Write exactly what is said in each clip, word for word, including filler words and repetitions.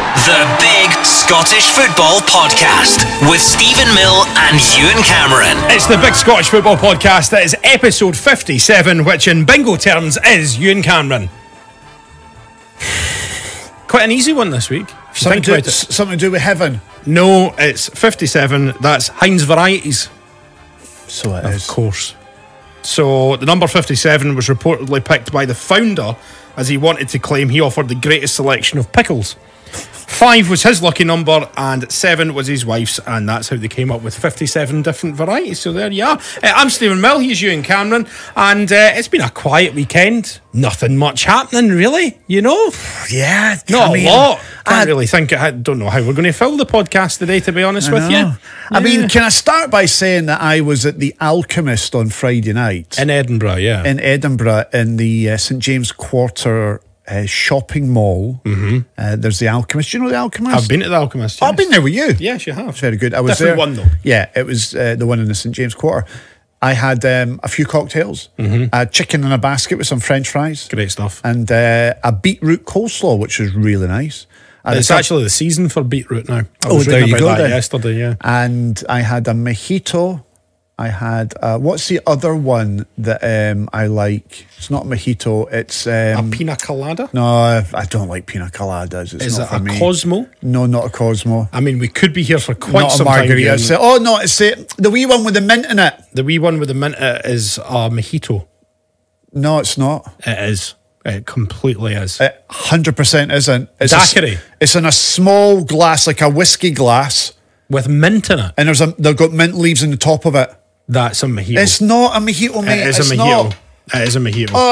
The Big Scottish Football Podcast with Stephen Mill and Ewen Cameron. It's the Big Scottish Football Podcast. That is episode fifty-seven, which in bingo terms is Ewen Cameron. Quite an easy one this week. Something to, do, something to do with heaven? No, it's fifty-seven. That's Heinz Varieties. So it of is. Of course. So the number fifty-seven was reportedly picked by the founder as he wanted to claim he offered the greatest selection of pickles. Five was his lucky number and seven was his wife's, and that's how they came up with fifty-seven different varieties. So there you are. Uh, I'm Stephen Mill, he's Ewen Cameron, and uh, it's been a quiet weekend. Nothing much happening, really, you know? Yeah. Not I a mean, lot. Can't I really think. I don't know how we're going to fill the podcast today, to be honest I with know. you. Yeah. I mean, can I start by saying that I was at the Alchemist on Friday night? In Edinburgh, yeah. In Edinburgh, in the uh, St James Quarter uh, shopping mall. Mm-hmm. uh, there's the Alchemist. Do you know the Alchemist? I've been to the Alchemist, yes. Oh, I've been there with you. Yes, you have. Very good. I was Different there. one, though. Yeah, it was uh, the one in the St James Quarter. I had um, a few cocktails, mm-hmm. a chicken in a basket with some French fries. Great stuff. And uh, a beetroot coleslaw, which was really nice. And it's actually the season for beetroot now. I oh, was there reading you about go that then. yesterday, yeah. And I had a mojito. I had, uh, what's the other one that um, I like? It's not a mojito, it's... Um, a pina colada? No, I don't like pina coladas. It's Is not it for a me. Cosmo? No, not a Cosmo. I mean, we could be here for quite not some a time. margarita. It's, oh, no, it's uh, the wee one with the mint in it. The wee one with the mint in it is a mojito. No, it's not. It is. It completely is. It one hundred percent isn't. It's Daiquiri. A, it's in a small glass, like a whiskey glass. With mint in it? And there's a, they've got mint leaves in the top of it. That's a mojito. It's not a mojito, mate. It is it's a mojito. Not. It is a mojito. Oh,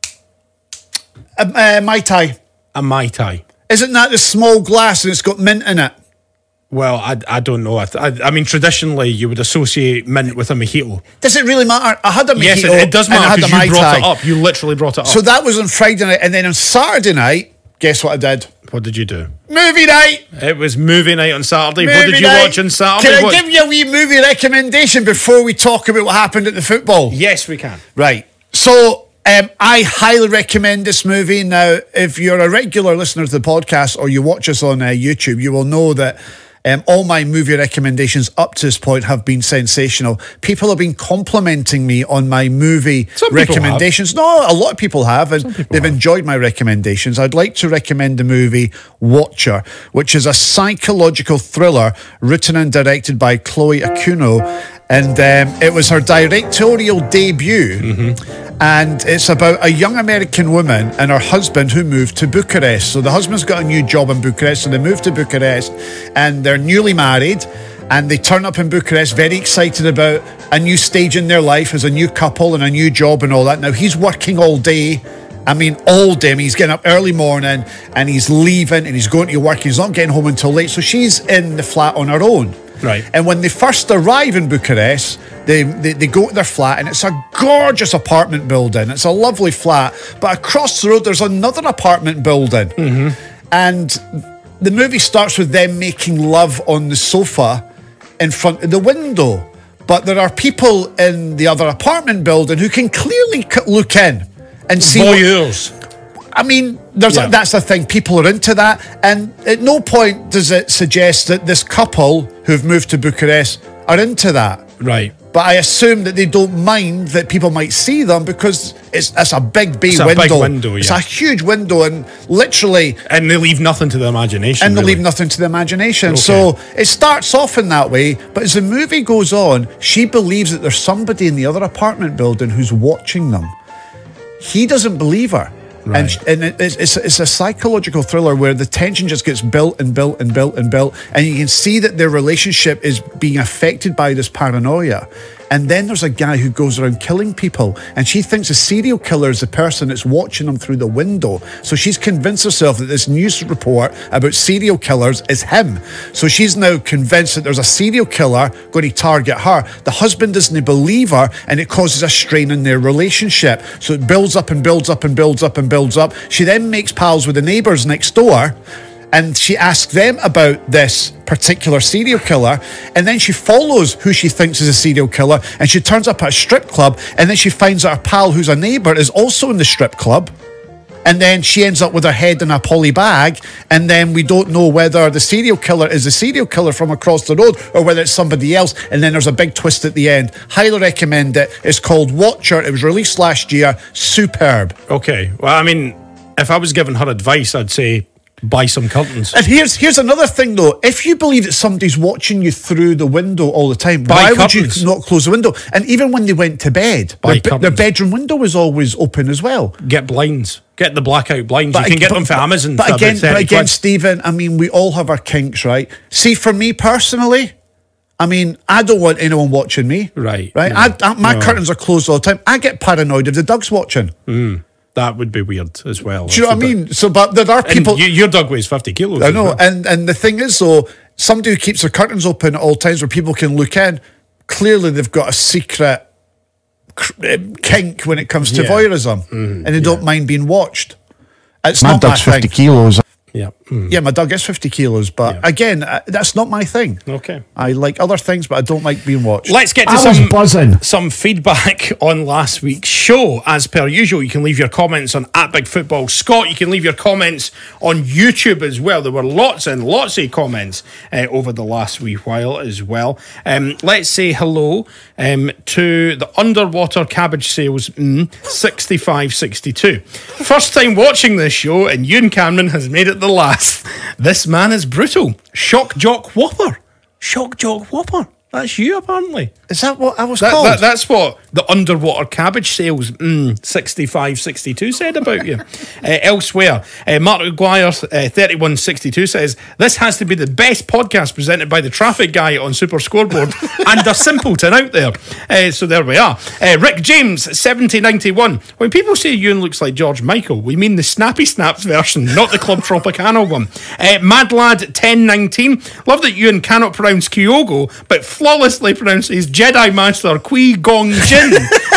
uh, uh, Mai Tai. A Mai Tai. Isn't that the small glass and it's got mint in it? Well, I, I don't know. I, I, I mean, traditionally, you would associate mint with a mojito. Does it really matter? I had a mojito. Yes, it, it does matter because you brought Tai. it up. You literally brought it up. So that was on Friday night. And then on Saturday night, guess what I did? What did you do? Movie night. It was movie night on Saturday. Movie what did you night. watch on Saturday? Can I what? give you a wee movie recommendation before we talk about what happened at the football? Yes, we can. Right. So um, I highly recommend this movie. Now, if you're a regular listener to the podcast or you watch us on uh, YouTube, you will know that Um, all my movie recommendations up to this point have been sensational. People have been complimenting me on my movie Some people recommendations. No, a lot of people have, and they've have. enjoyed my recommendations. I'd like to recommend the movie Watcher, which is a psychological thriller written and directed by Chloe Akuno. And um, it was her directorial debut. Mm-hmm. And it's about a young American woman and her husband who moved to Bucharest. So the husband's got a new job in Bucharest, so they moved to Bucharest and they're newly married. And they turn up in Bucharest very excited about a new stage in their life as a new couple and a new job and all that. Now, he's working all day. I mean, all day. I mean, he's getting up early morning and he's leaving and he's going to work. He's not getting home until late. So she's in the flat on her own. Right. And when they first arrive in Bucharest, they, they they go to their flat and it's a gorgeous apartment building. It's a lovely flat. But across the road, there's another apartment building. Mm-hmm. And the movie starts with them making love on the sofa in front of the window. But there are people in the other apartment building who can clearly look in and see... Voyeurs. I mean, there's Yeah. a, that's the thing. People are into that. And at no point does it suggest that this couple who've moved to Bucharest are into that. Right. But I assume that they don't mind that people might see them because it's, it's a big bay It's a window. big window, It's yeah. a huge window and literally... And they leave nothing to the imagination. And they really. leave nothing to the imagination. Okay. So it starts off in that way, but as the movie goes on, she believes that there's somebody in the other apartment building who's watching them. He doesn't believe her. Right. And, and it's, it's, it's a psychological thriller where the tension just gets built and built and built and built. And you can see that their relationship is being affected by this paranoia. And then there's a guy who goes around killing people. And she thinks a serial killer is the person that's watching them through the window. So she's convinced herself that this news report about serial killers is him. So she's now convinced that there's a serial killer going to target her. The husband doesn't believe her, and it causes a strain in their relationship. So it builds up and builds up and builds up and builds up. She then makes pals with the neighbours next door. And she asks them about this particular serial killer. And then she follows who she thinks is a serial killer. And she turns up at a strip club. And then she finds that her pal, who's a neighbour, is also in the strip club. and then she ends up with her head in a poly bag, and then we don't know whether the serial killer is the serial killer from across the road or whether it's somebody else, and then there's a big twist at the end. Highly recommend it. It's called Watcher. It was released last year. Superb. Okay. Well, I mean, if I was giving her advice, I'd say buy some curtains. And here's here's another thing though. If you believe that somebody's watching you through the window all the time, buy why curtains. would you not close the window? And even when they went to bed, Buy their, their bedroom window was always open as well. Get blinds. Get the blackout blinds. But you can get but, them for Amazon. But for again, about but again, quid. Stephen, I mean, we all have our kinks, right? See, for me personally, I mean, I don't want anyone watching me. Right. Right. No, I, I, my no. curtains are closed all the time. I get paranoid if the dog's watching. Mm, that would be weird as well. Do you know what I mean? So, but there are people. And you, your dog weighs fifty kilos. I know, well. and and the thing is, though, somebody who keeps their curtains open at all times where people can look in, clearly they've got a secret kink when it comes to Yeah. voyeurism, Mm, and they yeah. don't mind being watched. It's My not dog's my fifty thing. kilos. Yeah. Mm. Yeah, my dog is fifty kilos, but Yeah. again, uh, that's not my thing. Okay. I like other things, but I don't like being watched. Let's get to I was some buzzing. some feedback on last week's show. As per usual, you can leave your comments on at Big Football Scott. You can leave your comments on YouTube as well. There were lots and lots of comments uh, over the last wee while as well. Um, let's say hello um, to the underwater cabbage sales mm, sixty-five sixty-two. First time watching this show, and Ewan Cameron has made it the last. This man is brutal. Shock Jock Whopper. Shock Jock Whopper. That's you, apparently. Is that what I was That, called? that, that's what the underwater cabbage sales mm, sixty-five sixty-two said about you. uh, elsewhere, uh, Mark Maguire uh, thirty-one sixty-two says, this has to be the best podcast presented by the traffic guy on Super Scoreboard and a simpleton out there. Uh, so there we are. Uh, Rick James seventy ninety-one. When people say Ewan looks like George Michael, we mean the Snappy Snaps version, not the Club Tropicana one. Uh, Mad Lad ten nineteen. Love that Ewan cannot pronounce Kyogo, but flawlessly pronounces Jedi Master Qui-Gon Jinn.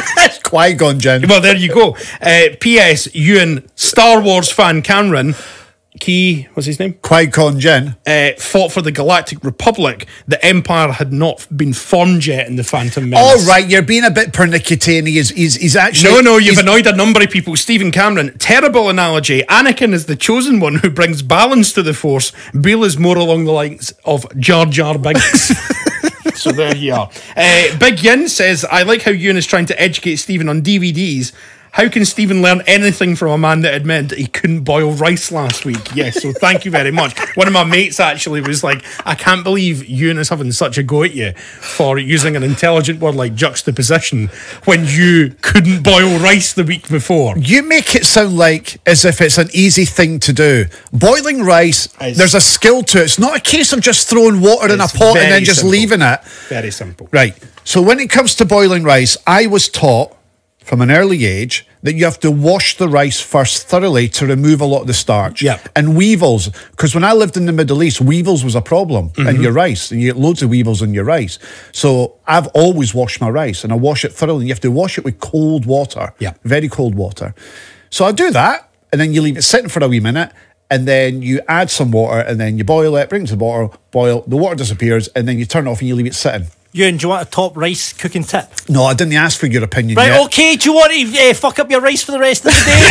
Qui-Gon Jinn. Well, there you go. Uh, P S. Ewan, Star Wars fan Cameron, Key, what's his name? Qui-Gon Jinn. Uh, fought for the Galactic Republic. The Empire had not been formed yet in the Phantom Menace. All right, you're being a bit pernickety. He's, he's, he's actually... No, no, you've he's- annoyed a number of people. Stephen Cameron, terrible analogy. Anakin is the chosen one who brings balance to the Force. Beale is more along the lines of Jar Jar Binks. So there you are. Uh, Big Yin says, I like how Ewan is trying to educate Stephen on D V Ds. How can Stephen learn anything from a man that admitted that he couldn't boil rice last week? Yes, so thank you very much. One of my mates actually was like, I can't believe Ewan is having such a go at you for using an intelligent word like juxtaposition when you couldn't boil rice the week before. You make it sound like as if it's an easy thing to do. Boiling rice, It's- there's a skill to it. It's not a case of just throwing water in a It's pot and very then just simple. leaving it. Very simple. Right. So when it comes to boiling rice, I was taught from an early age that you have to wash the rice first thoroughly to remove a lot of the starch. Yep. And weevils, because when I lived in the Middle East, weevils was a problem Mm-hmm. in your rice, and you get loads of weevils in your rice. So I've always washed my rice, and I wash it thoroughly. And you have to wash it with cold water, Yep. very cold water. So I do that, and then you leave it sitting for a wee minute, and then you add some water, and then you boil it, bring it to the bottle, boil, the water disappears, and then you turn it off and you leave it sitting. Ewan, do you want a top rice cooking tip? No, I didn't ask for your opinion Right, yet. okay, do you want to uh, fuck up your rice for the rest of the day?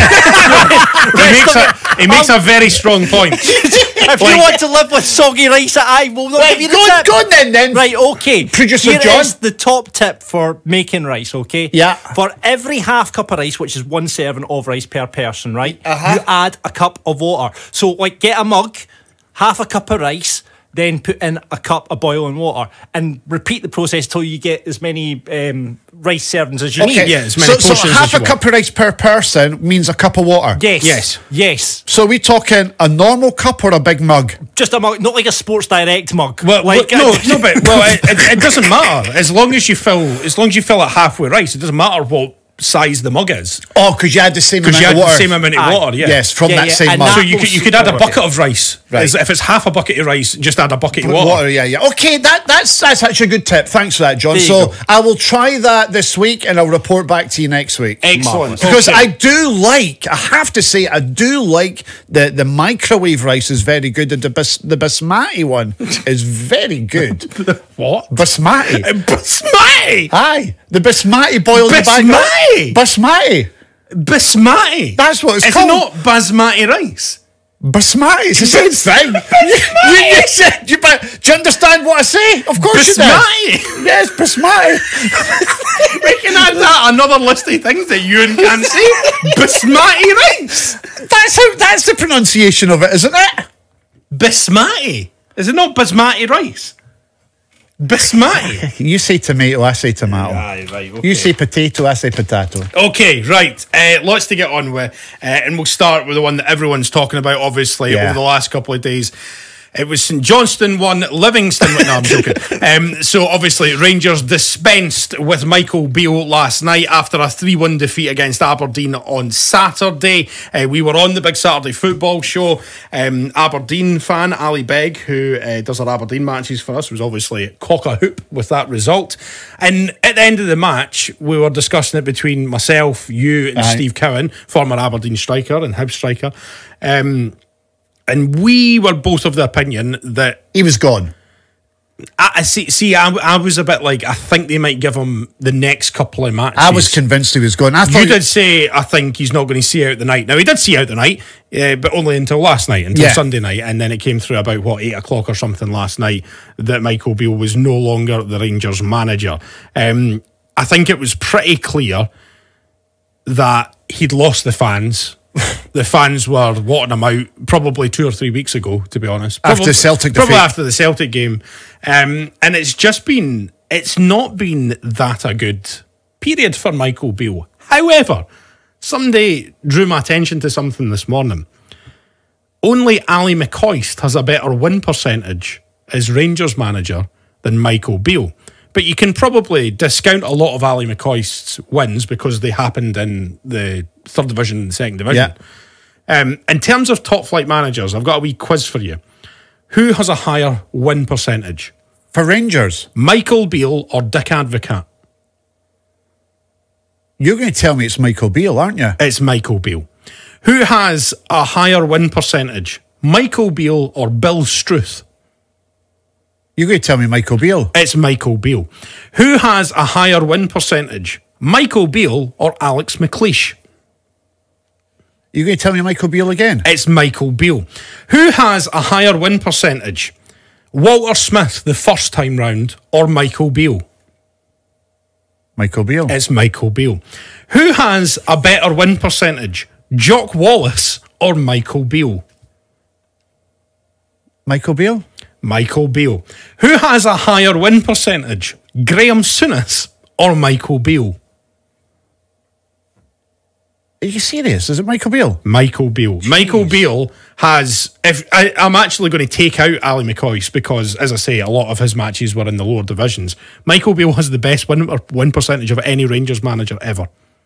He makes, a, he makes a very strong point. If you want to live with soggy rice, I will not Right, give you the go, tip. go on then, then. Right, okay. Producer Here John. is the top tip for making rice, okay? Yeah. For every half cup of rice, which is one serving of rice per person, right? Uh-huh. You add a cup of water. So, like, get a mug, half a cup of rice, then put in a cup of boiling water and repeat the process till you get as many um, rice servings as you Okay, need. Yeah, as many so, so portions half as a you cup want. of rice per person means a cup of water. Yes. Yes. Yes. So are we talking a normal cup or a big mug? Just a mug, not like a Sports Direct mug. Well, like, no, no, but well, it, it, it doesn't matter as long as you fill as long as you fill it half with rice. It doesn't matter what size the mug is Oh, because you had the same because amount you had of water. the same amount of Aye. water. Yeah. Yes, from Yeah, that yeah, same and mug. So that- you could you could add a bucket of rice. Right. As- If it's half a bucket of rice, just add a bucket of water. water. yeah, yeah. Okay, that that's that's actually a good tip. Thanks for that, John. There you So go. I will try that this week, and I'll report back to you next week. Excellent. Because Okay. I do like, I have to say, I do like the the microwave rice is very good, and the bas, the basmati one is very good. What? Basmati. Basmati. Aye, the basmati boiled in the bag. Basmati? Basmati. Basmati. That's what it's Is called. it not basmati rice? Basmati, it's the same thing. you, you, you said, you, but, do you understand what I say? Of course Basmati. you do. Yes, basmati. We can add that another list of things that Ewan can't say. Basmati rice. That's how. That's the pronunciation of it, isn't it? Basmati. Is it not basmati rice? Basmati. You say tomato, I say tomato. Aye, right, okay. You say potato, I say potato. Okay, right. Uh, lots to get on with. Uh, and we'll start with the one that everyone's talking about, obviously, Yeah. over the last couple of days. It was St Johnstone won, Livingston won. No, I'm joking. Um, so, obviously, Rangers dispensed with Michael Beale last night after a three one defeat against Aberdeen on Saturday. Uh, we were on the Big Saturday Football Show. Um, Aberdeen fan, Ali Begg, who uh, does our Aberdeen matches for us, was obviously cock a hoop with that result. And at the end of the match, we were discussing it between myself, you, and Aye. Steve Cowan, former Aberdeen striker and Hibs striker. Um, And we were both of the opinion that He was gone. I, I see. See, I, I was a bit like I think they might give him the next couple of matches. I was convinced he was gone. I thought You did say I think he's not going to see out the night. Now he did see out the night, uh, but only until last night, until Yeah. Sunday night, and then it came through about what eight o'clock or something last night that Michael Beale was no longer the Rangers manager. Um, I think it was pretty clear that he'd lost the fans. The fans were wanting him out probably two or three weeks ago, to be honest. After Probably, the Celtic Probably defeat. after the Celtic game. Um, and it's just been, it's not been that a good period for Michael Beale. However, somebody drew my attention to something this morning. Only Ali McCoist has a better win percentage as Rangers manager than Michael Beale. But you can probably discount a lot of Ali McCoist's wins because they happened in the third division and second division. Yeah. Um, in terms of top flight managers, I've got a wee quiz for you. Who has a higher win percentage? for Rangers. Michael Beale or Dick Advocaat? You're going to tell me it's Michael Beale, aren't you? It's Michael Beale. Who has a higher win percentage? Michael Beale or Bill Struth? You're going to tell me Michael Beale. It's Michael Beale. Who has a higher win percentage? Michael Beale or Alex McLeish? You're going to tell me Michael Beale again? It's Michael Beale. Who has a higher win percentage? Walter Smith the first time round or Michael Beale? Michael Beale. It's Michael Beale. Who has a better win percentage? Jock Wallace or Michael Beale? Michael Beale. Michael Beale. Who has a higher win percentage? Graham Souness or Michael Beale? Are you serious? Is it Michael Beale? Michael Beale. Michael Beale has. If I, I'm actually going to take out Ali McCoist because, as I say, a lot of his matches were in the lower divisions. Michael Beale has the best win win percentage of any Rangers manager ever.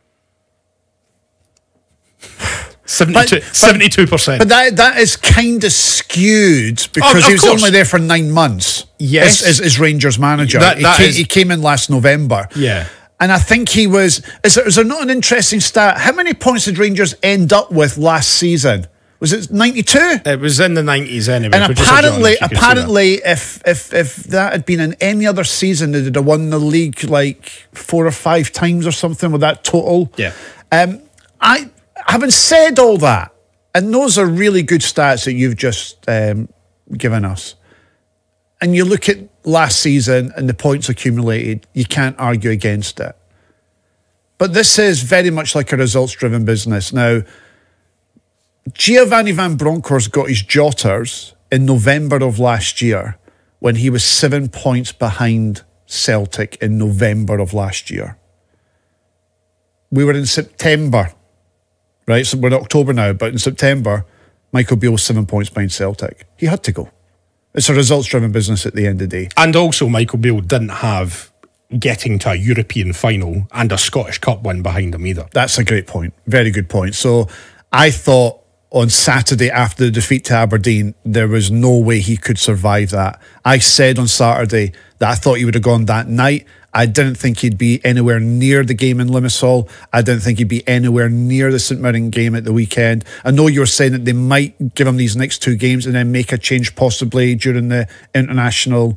seventy-two percent. But that that is kind of skewed because of he was course. only there for nine months. Yes. as, as, as Rangers manager. That- he, that came, is- he came in last November. Yeah. And I think he was. Is there, is there not an interesting stat? How many points did Rangers end up with last season? Was it ninety-two? It was in the nineties anyway. And Producer John, apparently, if you could see apparently, if if if that had been in any other season, they'd have won the league like four or five times or something with that total. Yeah. Um, I having said all that, and those are really good stats that you've just um, given us. And you look at last season and the points accumulated, you can't argue against it. But this is very much like a results-driven business. Now, Giovanni Van Bronckhorst got his jotters in November of last year when he was seven points behind Celtic in November of last year. We were in September, right? So we're in October now, but in September, Michael Beale was seven points behind Celtic. He had to go. It's a results-driven business at the end of the day. And also, Michael Beale didn't have getting to a European final and a Scottish Cup win behind him either. That's a great point. Very good point. So I thought on Saturday after the defeat to Aberdeen, there was no way he could survive that. I said on Saturday that I thought he would have gone that night. I didn't think he'd be anywhere near the game in Limassol. I didn't think he'd be anywhere near the St Mirren game at the weekend. I know you were saying that they might give him these next two games and then make a change possibly during the international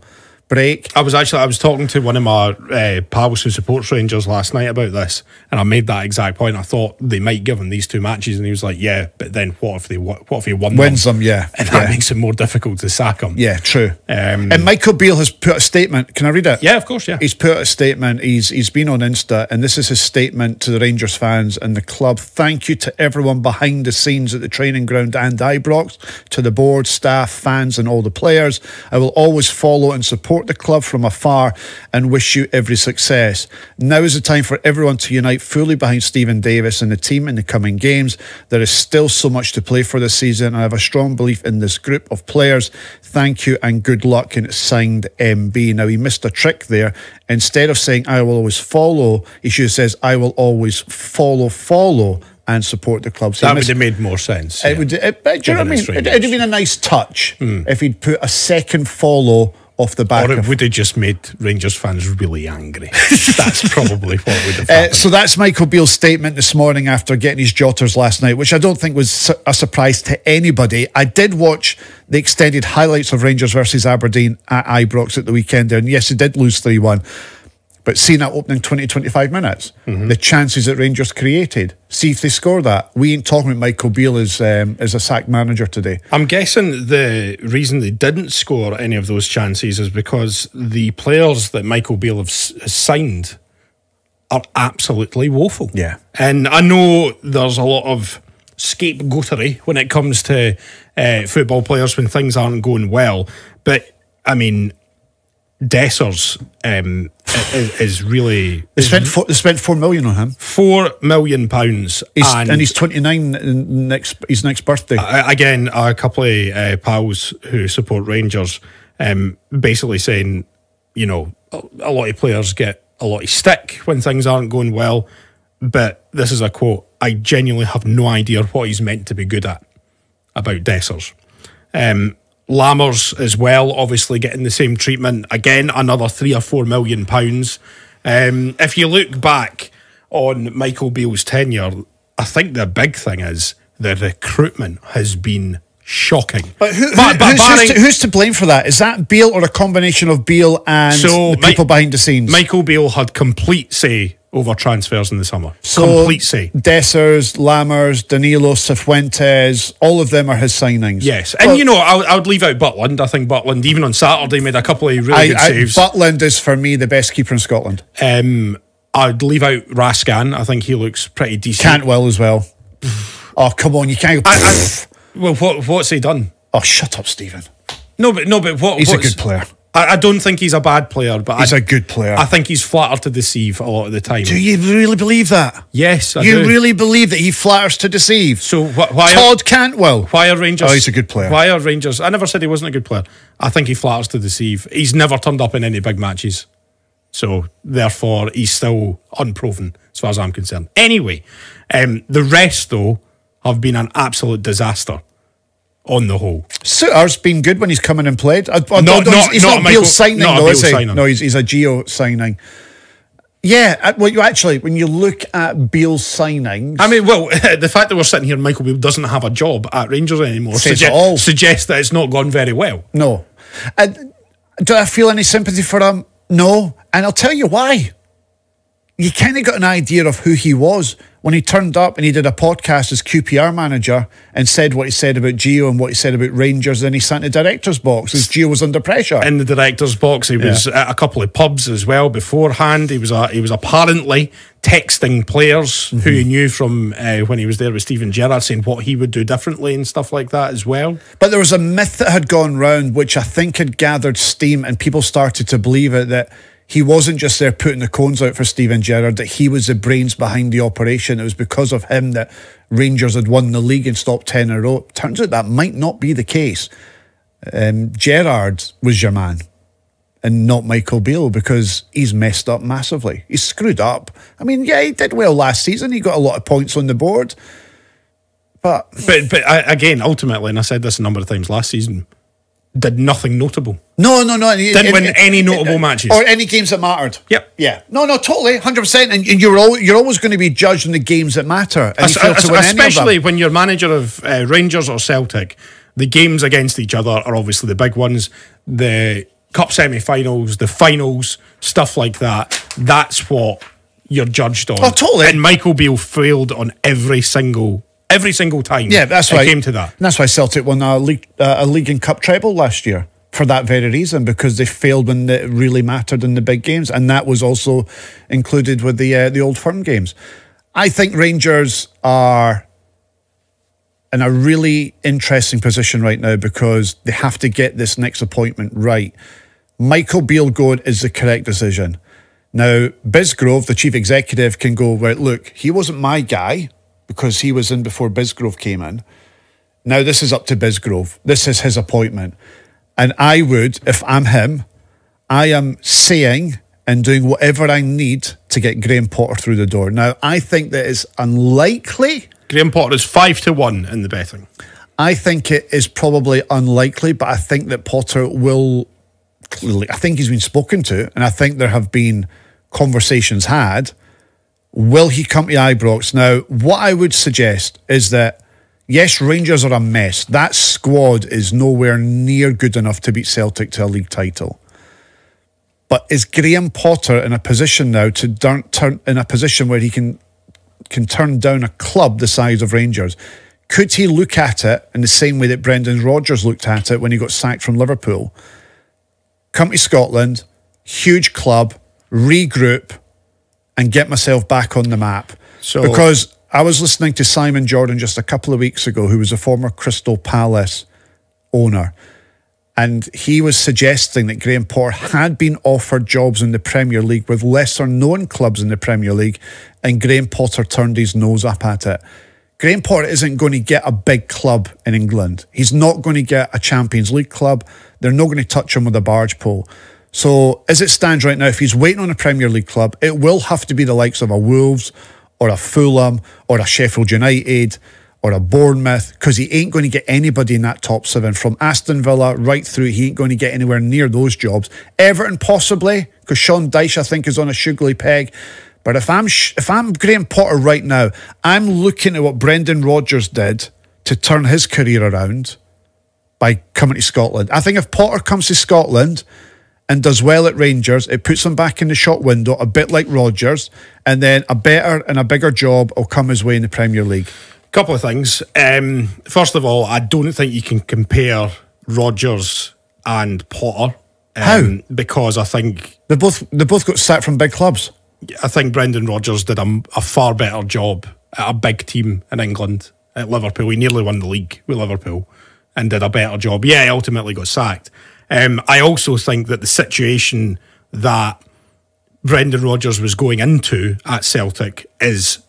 break. I was actually I was talking to one of my uh, pals who supports Rangers last night about this, and I made that exact point. I thought they might give him these two matches, and he was like, "Yeah, but then what if they what if he won Wins them? them, yeah, and that yeah. makes it more difficult to sack him." Yeah, true. Um, and Michael Beale has put a statement. Can I read it? Yeah, of course. Yeah, He's put a statement. He's he's been on Insta, and this is his statement to the Rangers fans and the club. Thank you to everyone behind the scenes at the training ground and Ibrox, to the board, staff, fans, and all the players. I will always follow and support the club from afar and wish you every success. Now is the time for everyone to unite fully behind Stephen Davis and the team in the coming games. There is still so much to play for this season, and I have a strong belief in this group of players. Thank you and good luck. And it's signed M B. Now, he missed a trick there. Instead of saying I will always follow, he should have says I will always follow, follow and support the club. So that would have made more sense. It yeah. would. It, but do you know what I mean? It, it'd have been a nice touch mm. if he'd put a second follow off the back. Or it of, would have just made Rangers fans really angry. That's probably what would have uh, happened. so that's Michael Beale's statement this morning after getting his jotters last night, which I don't think was su- a surprise to anybody. I did watch the extended highlights of Rangers versus Aberdeen at Ibrox at the weekend there, and yes, they did lose three one. But seeing that opening twenty, twenty-five minutes, mm-hmm. the chances that Rangers created, see if they score that. We ain't talking about Michael Beale as, um, as a sacked manager today. I'm guessing the reason they didn't score any of those chances is because the players that Michael Beale has signed are absolutely woeful. Yeah. And I know there's a lot of scapegoatery when it comes to uh, football players when things aren't going well. But, I mean... Dessers um, is, is really they spent four, they spent four million on him. Four million pounds, he's, and, and he's twenty nine next his next birthday. Uh, again, a couple of uh, pals who support Rangers, um, basically saying, you know, a, a lot of players get a lot of stick when things aren't going well, but this is a quote: "I genuinely have no idea what he's meant to be good at." About Dessers. Um, Lammers as well, obviously getting the same treatment. Again, another three or four million pounds. Um, if you look back on Michael Beale's tenure, I think the big thing is the recruitment has been shocking. But, who, but, but who's, barring, who's, to, who's to blame for that? Is that Beale or a combination of Beale and so the people Mi- behind the scenes? Michael Beale had complete say over transfers in the summer. So complete say. Dessers, Lammers, Danilo, Cifuentes, all of them are his signings. Yes, and well, you know, I, I would leave out Butland. I think Butland, even on Saturday, made a couple of really I, good I, saves. Butland is for me the best keeper in Scotland. Um, I'd leave out Rascan. I think he looks pretty decent. Cantwell as well. Oh, come on, you can't go. I, I, well, what what's he done? Oh, shut up, Stephen. No, but no, but what? He's a what's, good player. I, I don't think he's a bad player, but he's I, a good player. I think he's flattered to deceive a lot of the time. Do you really believe that? Yes, I you do. really believe that he flatters to deceive? So wh- why? Todd are, Cantwell. Why are Rangers? Oh, he's a good player. Why are Rangers? I never said he wasn't a good player. I think he flatters to deceive. He's never turned up in any big matches, so therefore he's still unproven as far as I'm concerned. Anyway, um, the rest though have been an absolute disaster. On the whole, Sutter's been good when he's come in and played. I, I, not, no, not, he's not not Michael, Beale signing, not though, Beale is he? signing. No, he's, he's a Geo signing. Yeah, well, you actually, when you look at Beale's signings, I mean, well, the fact that we're sitting here, Michael Beale doesn't have a job at Rangers anymore says suggest, it all. suggests that it's not gone very well. No. And do I feel any sympathy for him? No. And I'll tell you why. You kind of got an idea of who he was when he turned up and he did a podcast as Q P R manager and said what he said about Gio and what he said about Rangers. Then he sat in the director's box as Gio was under pressure. In the director's box, he was Yeah. at a couple of pubs as well beforehand. He was a, he was apparently texting players mm-hmm. who he knew from uh, when he was there with Steven Gerrard, saying what he would do differently and stuff like that as well. But there was a myth that had gone round, which I think had gathered steam, and people started to believe it, that he wasn't just there putting the cones out for Steven Gerrard, that he was the brains behind the operation. It was because of him that Rangers had won the league and stopped ten in a row. Turns out that might not be the case. Um, Gerrard was your man and not Michael Beale, because he's messed up massively. He's screwed up. I mean, yeah, he did well last season. He got a lot of points on the board. But, But, but uh, again, ultimately, and I said this a number of times last season, did nothing notable. No, no, no. Didn't and, win and, any notable and, matches. Or any games that mattered. Yep. Yeah. No, no, totally. one hundred percent. And you're, al- you're always going to be judged on the games that matter. And As, you fail as, to win especially any of them. when you're manager of uh, Rangers or Celtic, the games against each other are obviously the big ones. The cup semi-finals, the finals, stuff like that. That's what you're judged on. Oh, totally. And Michael Beale failed on every single every single time. Yeah, that's it why came to that. And that's why Celtic won a league, uh, a league and cup treble last year for that very reason, because they failed when it really mattered in the big games, and that was also included with the uh, the Old Firm games. I think Rangers are in a really interesting position right now because they have to get this next appointment right. Michael Beale going is the correct decision. Now, Bisgrove, the chief executive, can go, well, look, he wasn't my guy because he was in before Bisgrove came in. Now this is up to Bisgrove. This is his appointment. And I would, if I'm him, I am saying and doing whatever I need to get Graham Potter through the door. Now, I think that is unlikely. Graham Potter is five to one in the betting. I think it is probably unlikely, but I think that Potter will... I think he's been spoken to, and I think there have been conversations had. Will he come to Ibrox? Now, what I would suggest is that, yes, Rangers are a mess. That squad is nowhere near good enough to beat Celtic to a league title. But is Graham Potter in a position now to turn, turn in a position where he can can turn down a club the size of Rangers? Could he look at it in the same way that Brendan Rodgers looked at it when he got sacked from Liverpool? Come to Scotland, huge club, regroup, and get myself back on the map. So, because I was listening to Simon Jordan just a couple of weeks ago, who was a former Crystal Palace owner, and he was suggesting that Graham Potter had been offered jobs in the Premier League with lesser known clubs in the Premier League, and Graham Potter turned his nose up at it. Graham Potter isn't going to get a big club in England. He's not going to get a Champions League club. They're not going to touch him with a barge pole. So as it stands right now, if he's waiting on a Premier League club, it will have to be the likes of a Wolves or a Fulham or a Sheffield United or a Bournemouth, because he ain't going to get anybody in that top seven. From Aston Villa right through, he ain't going to get anywhere near those jobs. Everton possibly, because Sean Dyche, I think, is on a sugary peg. But if I'm if I'm Graham Potter right now, I'm looking at what Brendan Rodgers did to turn his career around by coming to Scotland. I think if Potter comes to Scotland and does well at Rangers, it puts him back in the shop window, a bit like Rodgers, and then a better and a bigger job will come his way in the Premier League. Couple of things. Um, first of all, I don't think you can compare Rodgers and Potter. Um, How? Because I think They both they both got sacked from big clubs. I think Brendan Rodgers did a, a far better job at a big team in England, at Liverpool. He nearly won the league with Liverpool and did a better job. Yeah, he ultimately got sacked. Um, I also think that the situation that Brendan Rodgers was going into at Celtic is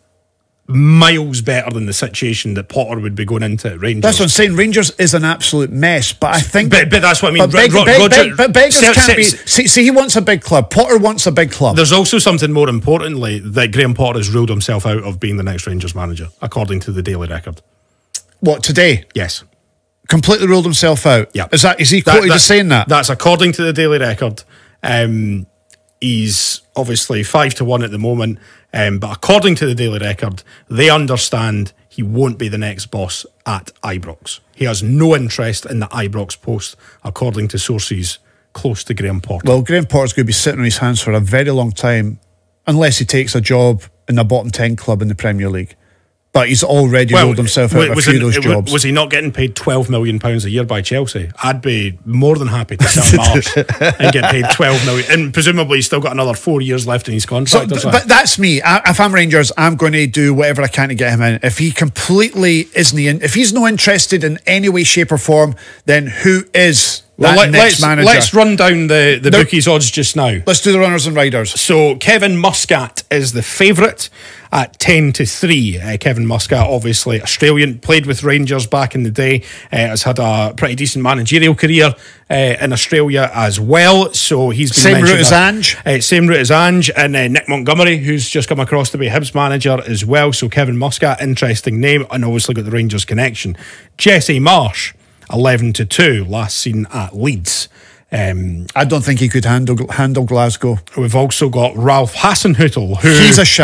miles better than the situation that Potter would be going into at Rangers. That's what I'm saying. Rangers is an absolute mess, but I think... But, but that's what I mean. But, beg, Ro- beg, Roger, beg, but beggars se- can't se- be... See, see, he wants a big club. Potter wants a big club. There's also something more importantly, that Graham Potter has ruled himself out of being the next Rangers manager, according to the Daily Record. What, today? Yes. Completely ruled himself out? Yeah. Is that is he That- quoted that- as saying that? That's according to the Daily Record. Um, he's obviously five to one at the moment, um, but according to the Daily Record, they understand he won't be the next boss at Ibrox. He has no interest in the Ibrox post, according to sources close to Graham Potter. Well, Graham Potter's going to be sitting on his hands for a very long time, unless he takes a job in a bottom ten club in the Premier League. But he's already Well, ruled himself out of a was few it- of those it- jobs. Was he not getting paid twelve million pounds a year by Chelsea? I'd be more than happy to sell Mars and get paid twelve million. And presumably he's still got another four years left in his So, contract. but, or so. but that's me. I, if I'm Rangers, I'm going to do whatever I can to get him in. If he completely isn't in, if he's not interested in any way, shape, or form, then who is Well, that let, next let's, manager? let's run down the, the There- bookies odds just now. Let's do the runners and riders. So Kevin Muscat is the favourite at ten to three. Uh, Kevin Muscat, obviously Australian, played with Rangers back in the day, uh, has had a pretty decent managerial career uh, in Australia as well. So he's been Same route mentioned as that- Ange. Uh, same route as Ange, and uh, Nick Montgomery, who's just come across to be Hibs manager as well. So Kevin Muscat, interesting name, and obviously got the Rangers connection. Jesse Marsh, eleven to two, last seen at Leeds. Um, I don't think he could handle handle Glasgow. we've also got Ralph Hasenhüttl, who He's a shout.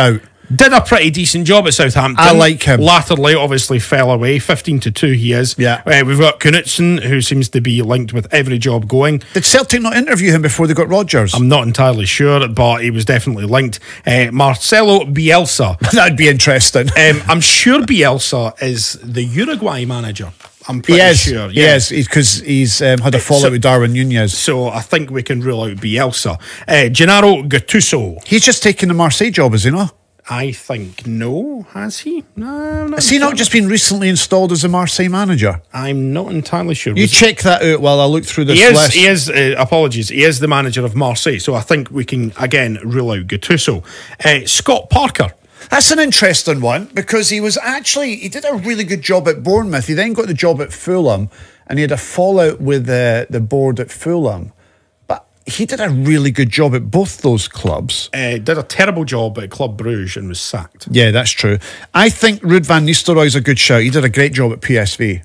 Did a pretty decent job at Southampton. I like him. Latterly, obviously, fell away. fifteen to two he is. Yeah. Uh, we've got Knutson, who seems to be linked with every job going. Did Celtic not interview him before they got Rodgers? I'm not entirely sure, but he was definitely linked. Uh, Marcelo Bielsa. That'd be interesting. um, I'm sure Bielsa is the Uruguay manager. I'm pretty he is, sure. He is, because he's um, had a fallout So- with Darwin Nunez. So I think we can rule out Bielsa. Uh, Gennaro Gattuso. He's just taken the Marseille job, is he not? I think no. Has he? No, I'm not Has he not entirely- just been recently installed as a Marseille manager? I'm not entirely sure. You Was- check that out while I look through this He is, list. he is uh, apologies, he is the manager of Marseille, so I think we can, again, rule out Gattuso. Uh, Scott Parker. That's an interesting one, because he was actually, he did a really good job at Bournemouth. He then got the job at Fulham, and he had a fallout with the, the board at Fulham. But he did a really good job at both those clubs. Uh, did a terrible job at Club Brugge and was sacked. Yeah, that's true. I think Ruud van Nistelrooy's a good shout. He did a great job at P S V.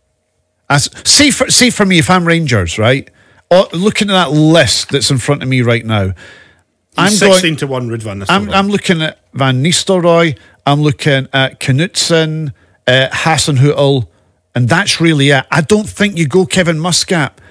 As, see, for, see for me, if I'm Rangers, right? Oh, looking at that list that's in front of me right now, I'm sixteen going, to one Ruud van Nistelrooy. I'm, I'm looking at Van Nistelrooy, I'm looking at Knutson, uh, Hasenhüttl, and that's really it. I don't think you go Kevin Muscat.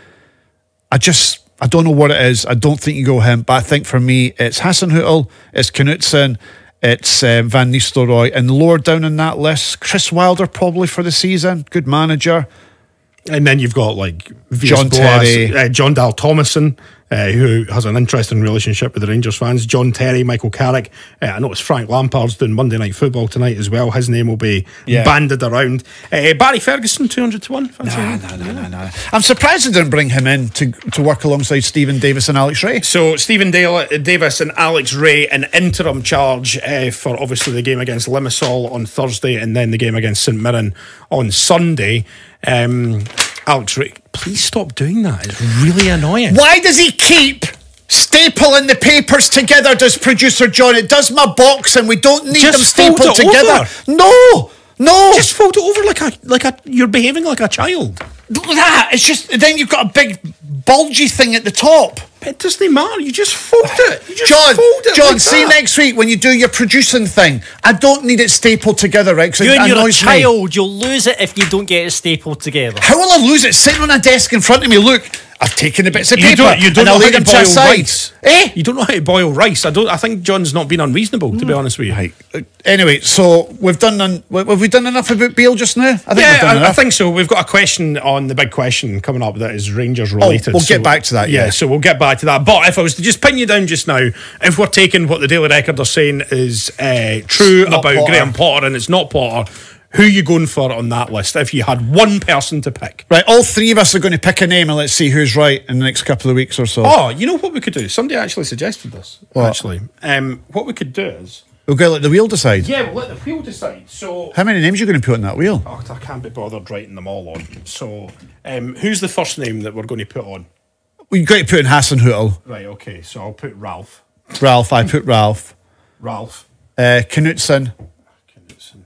I just, I don't know what it is. I don't think you go him, but I think for me, it's Hasenhüttl, it's Knutson, it's um, Van Nistelrooy, and lower down on that list, Chris Wilder probably for the season, good manager. And then you've got like John Boas, Terry. uh, John Dal Thomason, uh, who has an interesting relationship with the Rangers fans. John Terry, Michael Carrick. Uh, I noticed Frank Lampard's doing Monday Night Football tonight as well. His name will be Yeah. banded around. Uh, Barry Ferguson, two hundred to one. Fancy Nah, him? no, no, no, no. I'm surprised they didn't bring him in to, to work alongside Stephen Davis and Alex Ray. So Stephen Dale, Davis and Alex Ray in interim charge uh, for obviously the game against Limassol on Thursday and then the game against St Mirren on Sunday. Um, Alex Ray, please stop doing that. It's really annoying. Why does he keep stapling the papers together, does producer John? It does my box and we don't need Just them fold stapled it together. over. No, no. Just fold it over like a like a. You're behaving like a child. that. It's just, then you've got a big bulgy thing at the top. It doesn't matter. You just fold it. You just John, fold it. John, like see that. next week when you do your producing thing. I don't need it stapled together, right? 'Cause You it and you're a annoys me. child, you'll lose it if you don't get it stapled together. How will I lose it? Sitting on a desk in front of me. Look, I've taken the bits of You paper don't. You don't and know I'll how lay to them to boil the side. rice. Eh? You don't know how to boil rice. I don't. I think John's not been unreasonable, to be honest with you. Right. Uh, Anyway, so we've done an, have we done enough about Beale just now? I think we've Yeah, done I, I enough. think so. We've got a question on the big question coming up that is Rangers related. Oh, we'll so- get back to that, yeah. so we'll get back to that. But if I was to just pin you down just now, if we're taking what the Daily Record are saying is uh, true Not about Potter. Graham Potter and it's not Potter, who are you going for on that list? If you had one person to pick. Right, all three of us are going to pick a name and let's see who's right in the next couple of weeks or so. Oh, you know what we could do? Somebody actually suggested this. What? Actually, um, what we could do is, We'll go let the wheel decide. yeah, we'll let the wheel decide. So. How many names are you going to put on that wheel? Oh, I can't be bothered writing them all on. So, um, who's the first name that we're going to put on? We've got to put in Hasenhüttl. Right, okay, so I'll put Ralph. Ralph, I put Ralph. Ralph. Uh, Knutson. Knudsen.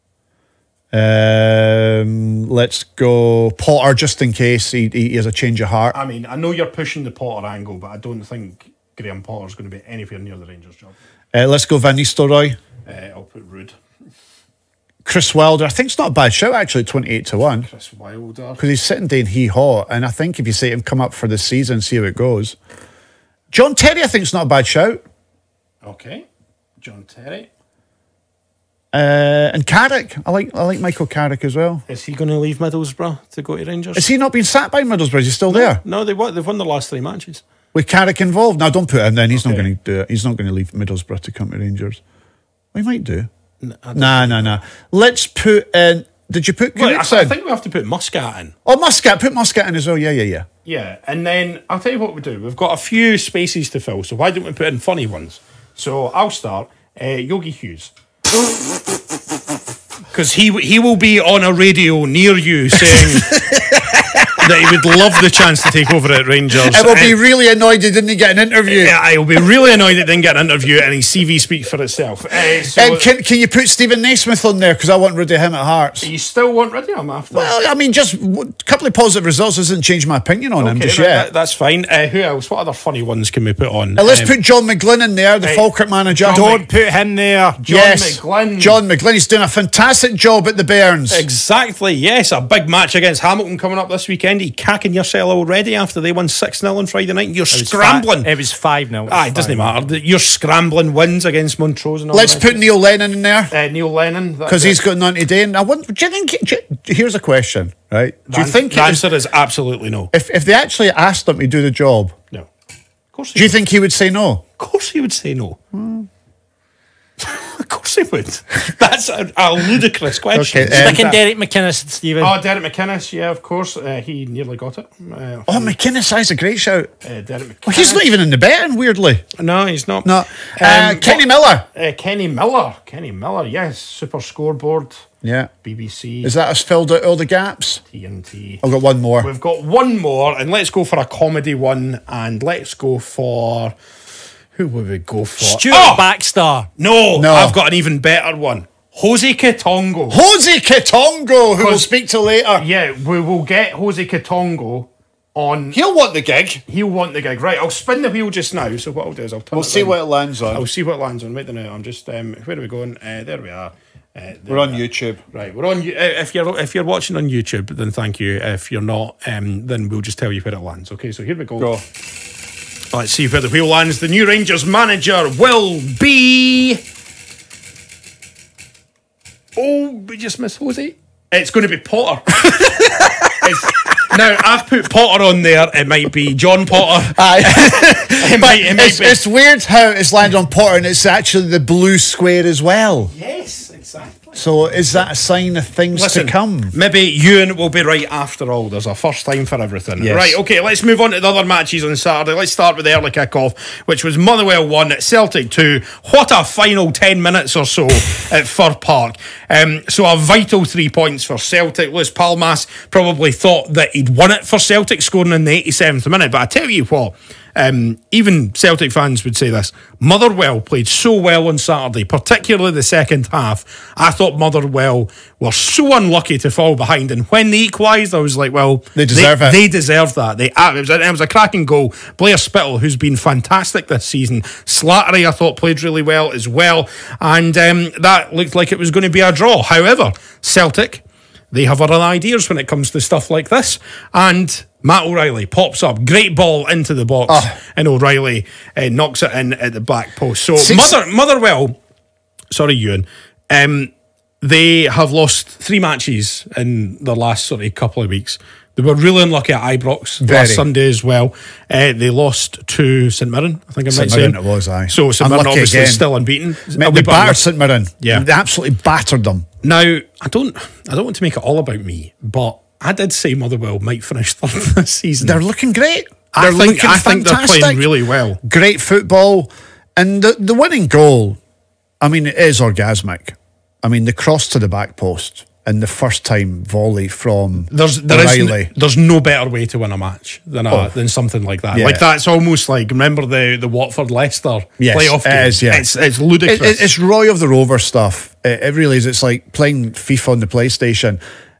Um, let's go Potter, just in case he, he has a change of heart. I mean, I know you're pushing the Potter angle, but I don't think Graham Potter's going to be anywhere near the Rangers job. Uh, let's go Van Nistelrooy. Uh, I'll put Rude. Chris Wilder, I think it's not a bad shout actually, twenty-eight to one. Chris Wilder. Because he's sitting down hee haw, and I think if you say him come up for the season, see how it goes. John Terry, I think it's not a bad shout. Okay. John Terry. Uh, and Carrick, I like I like Michael Carrick as well. Is he going to leave Middlesbrough to go to Rangers? Has he not been sacked by Middlesbrough? Is he still there? No, they won, they've won the last three matches. With Carrick involved? No, don't put him then. He's not Okay. going to do it. He's not going to leave Middlesbrough to come to Rangers. We might do. N- I don't Nah, nah, nah. Let's put in. Did you put Wait, I, Knutson? I think we have to put Muscat in. Oh, Muscat. Put Muscat in as well. Yeah, yeah, yeah. Yeah, and then I'll tell you what we do. We've got a few spaces to fill, so why don't we put in funny ones? So I'll start. Uh, Yogi Hughes. Because he he will be on a radio near you saying, that he would love the chance to take over at Rangers. It will be And- really annoyed he didn't get an interview. Yeah, he'll be really annoyed that he didn't get an interview, and his C V speaks for itself. Uh, so And can, can you put Stephen Naismith on there? Because I want rid of him at Hearts. you still want rid of him after? Well, I mean, just a couple of positive results doesn't change my opinion on him Okay, just right, yet. that- that's fine. Uh, who else? What other funny ones can we put on? Now, let's Um, put John McGlynn in there, the right. Falkirk manager. John Don't put him there. John yes, McGlynn. John McGlynn. He's doing a fantastic job at the Bairns. Exactly, yes. A big match against Hamilton coming up this weekend. Are you cacking yourself already after they won six nil on Friday night? You're It was scrambling. Fi- it was five now. Ah, it doesn't matter. You're scrambling wins against Montrose and all Let's that. put Neil Lennon in there uh, Neil Lennon. because he's got none today. And I wonder, do you think? Do you, here's a question, right? Do you think the it was- answer is absolutely no. if if they actually asked him to do the job, No. Of course he do you would. think he would say no? Of course he would say no. Of course he would. That's a, a ludicrous question. Okay, um, Sticking Derek McInnes, Stephen. Oh, Derek McInnes, yeah, of course. Uh, he nearly got it. Uh, Oh, McInnes, that's a great shout. uh, Derek McInnes. Well, he's not even in the betting, weirdly. No, he's not. No. Uh, Um, Kenny what- Miller. Uh, Kenny Miller. Kenny Miller, yes. Super Scoreboard. Yeah. B B C. Is that us filled out all the gaps? T N T. I've got one more. We've got one more, and let's go for a comedy one, and let's go for... Who would we go for? Stuart Oh! Baxter. No, No. I've got an even better one. Jose Quitongo. Jose Quitongo, who we'll Cause- speak to later. Yeah, we will get Jose Quitongo on... He'll want the gig. He'll want the gig. Right, I'll spin the wheel just now. So what I'll do is I'll turn We'll it see round. what it lands on. I'll see what it lands on. Wait a minute. I'm just... Um, where are we going? Uh, there we are. Uh, there We're on we are. YouTube. Right, we're on. You- uh, If you're if you're watching on YouTube, then thank you. If you're not, um, then we'll just tell you where it lands. Okay, so here we go. Go. Let's see where the wheel lands. The new Rangers manager will be. Oh, we just missed Jose. It's going to be Potter. It's, now I've put Potter on there. It might be John Potter. Aye. It might, it might it's, be. it's weird how it's landed on Potter and it's actually the blue square as well. Yes, exactly. So is that a sign of things Listen, to come? maybe Ewan will be right after all. There's a first time for everything. Yes. Right, okay, let's move on to the other matches on Saturday. Let's start with the early kick-off, which was Motherwell one, Celtic two. What a final ten minutes or so at Fir Park. Um, so a vital three points for Celtic. Lewis Palmas probably thought that he'd won it for Celtic, scoring in the eighty-seventh minute. But I tell you what, Um, even Celtic fans would say this. Motherwell played so well on Saturday, particularly the second half. I thought Motherwell were so unlucky to fall behind, and when they equalised, I was like, well, They deserve they, it. They deserve that. They, uh, it, was a, it was a cracking goal. Blair Spittle, who's been fantastic this season. Slattery, I thought, played really well as well, and um, that looked like it was going to be a draw. However, Celtic, they have other ideas when it comes to stuff like this, and Matt O'Reilly pops up, great ball into the box, Oh. and O'Reilly uh, knocks it in at the back post. So Six- Mother Motherwell, sorry Ewan, um, they have lost three matches in the last sort of couple of weeks. They were really unlucky at Ibrox Very. last Sunday as well. Uh, they lost to St Mirren, I think I'm right St Mirren saying. it was, aye. So St Mirren Unlucky obviously again. still unbeaten. They A wee bit battered unlucky. St Mirren. Yeah. They absolutely battered them. Now, I don't I don't want to make it all about me, but I did say Motherwell might finish third this season. They're looking great. I They're think, looking I think they're fantastic. playing really well. Great football. And the, the winning goal, I mean, it is orgasmic. I mean, the cross to the back post and the first time volley from There's there is O'Reilly. n- there's no better way to win a match than a, Oh. than something like that. Yeah. Like that's almost like remember the the Watford Leicester Yes, playoff it game. is, yeah. It's it's ludicrous. It, it, it's Roy of the Rover stuff. It, it really is. It's like playing FIFA on the PlayStation.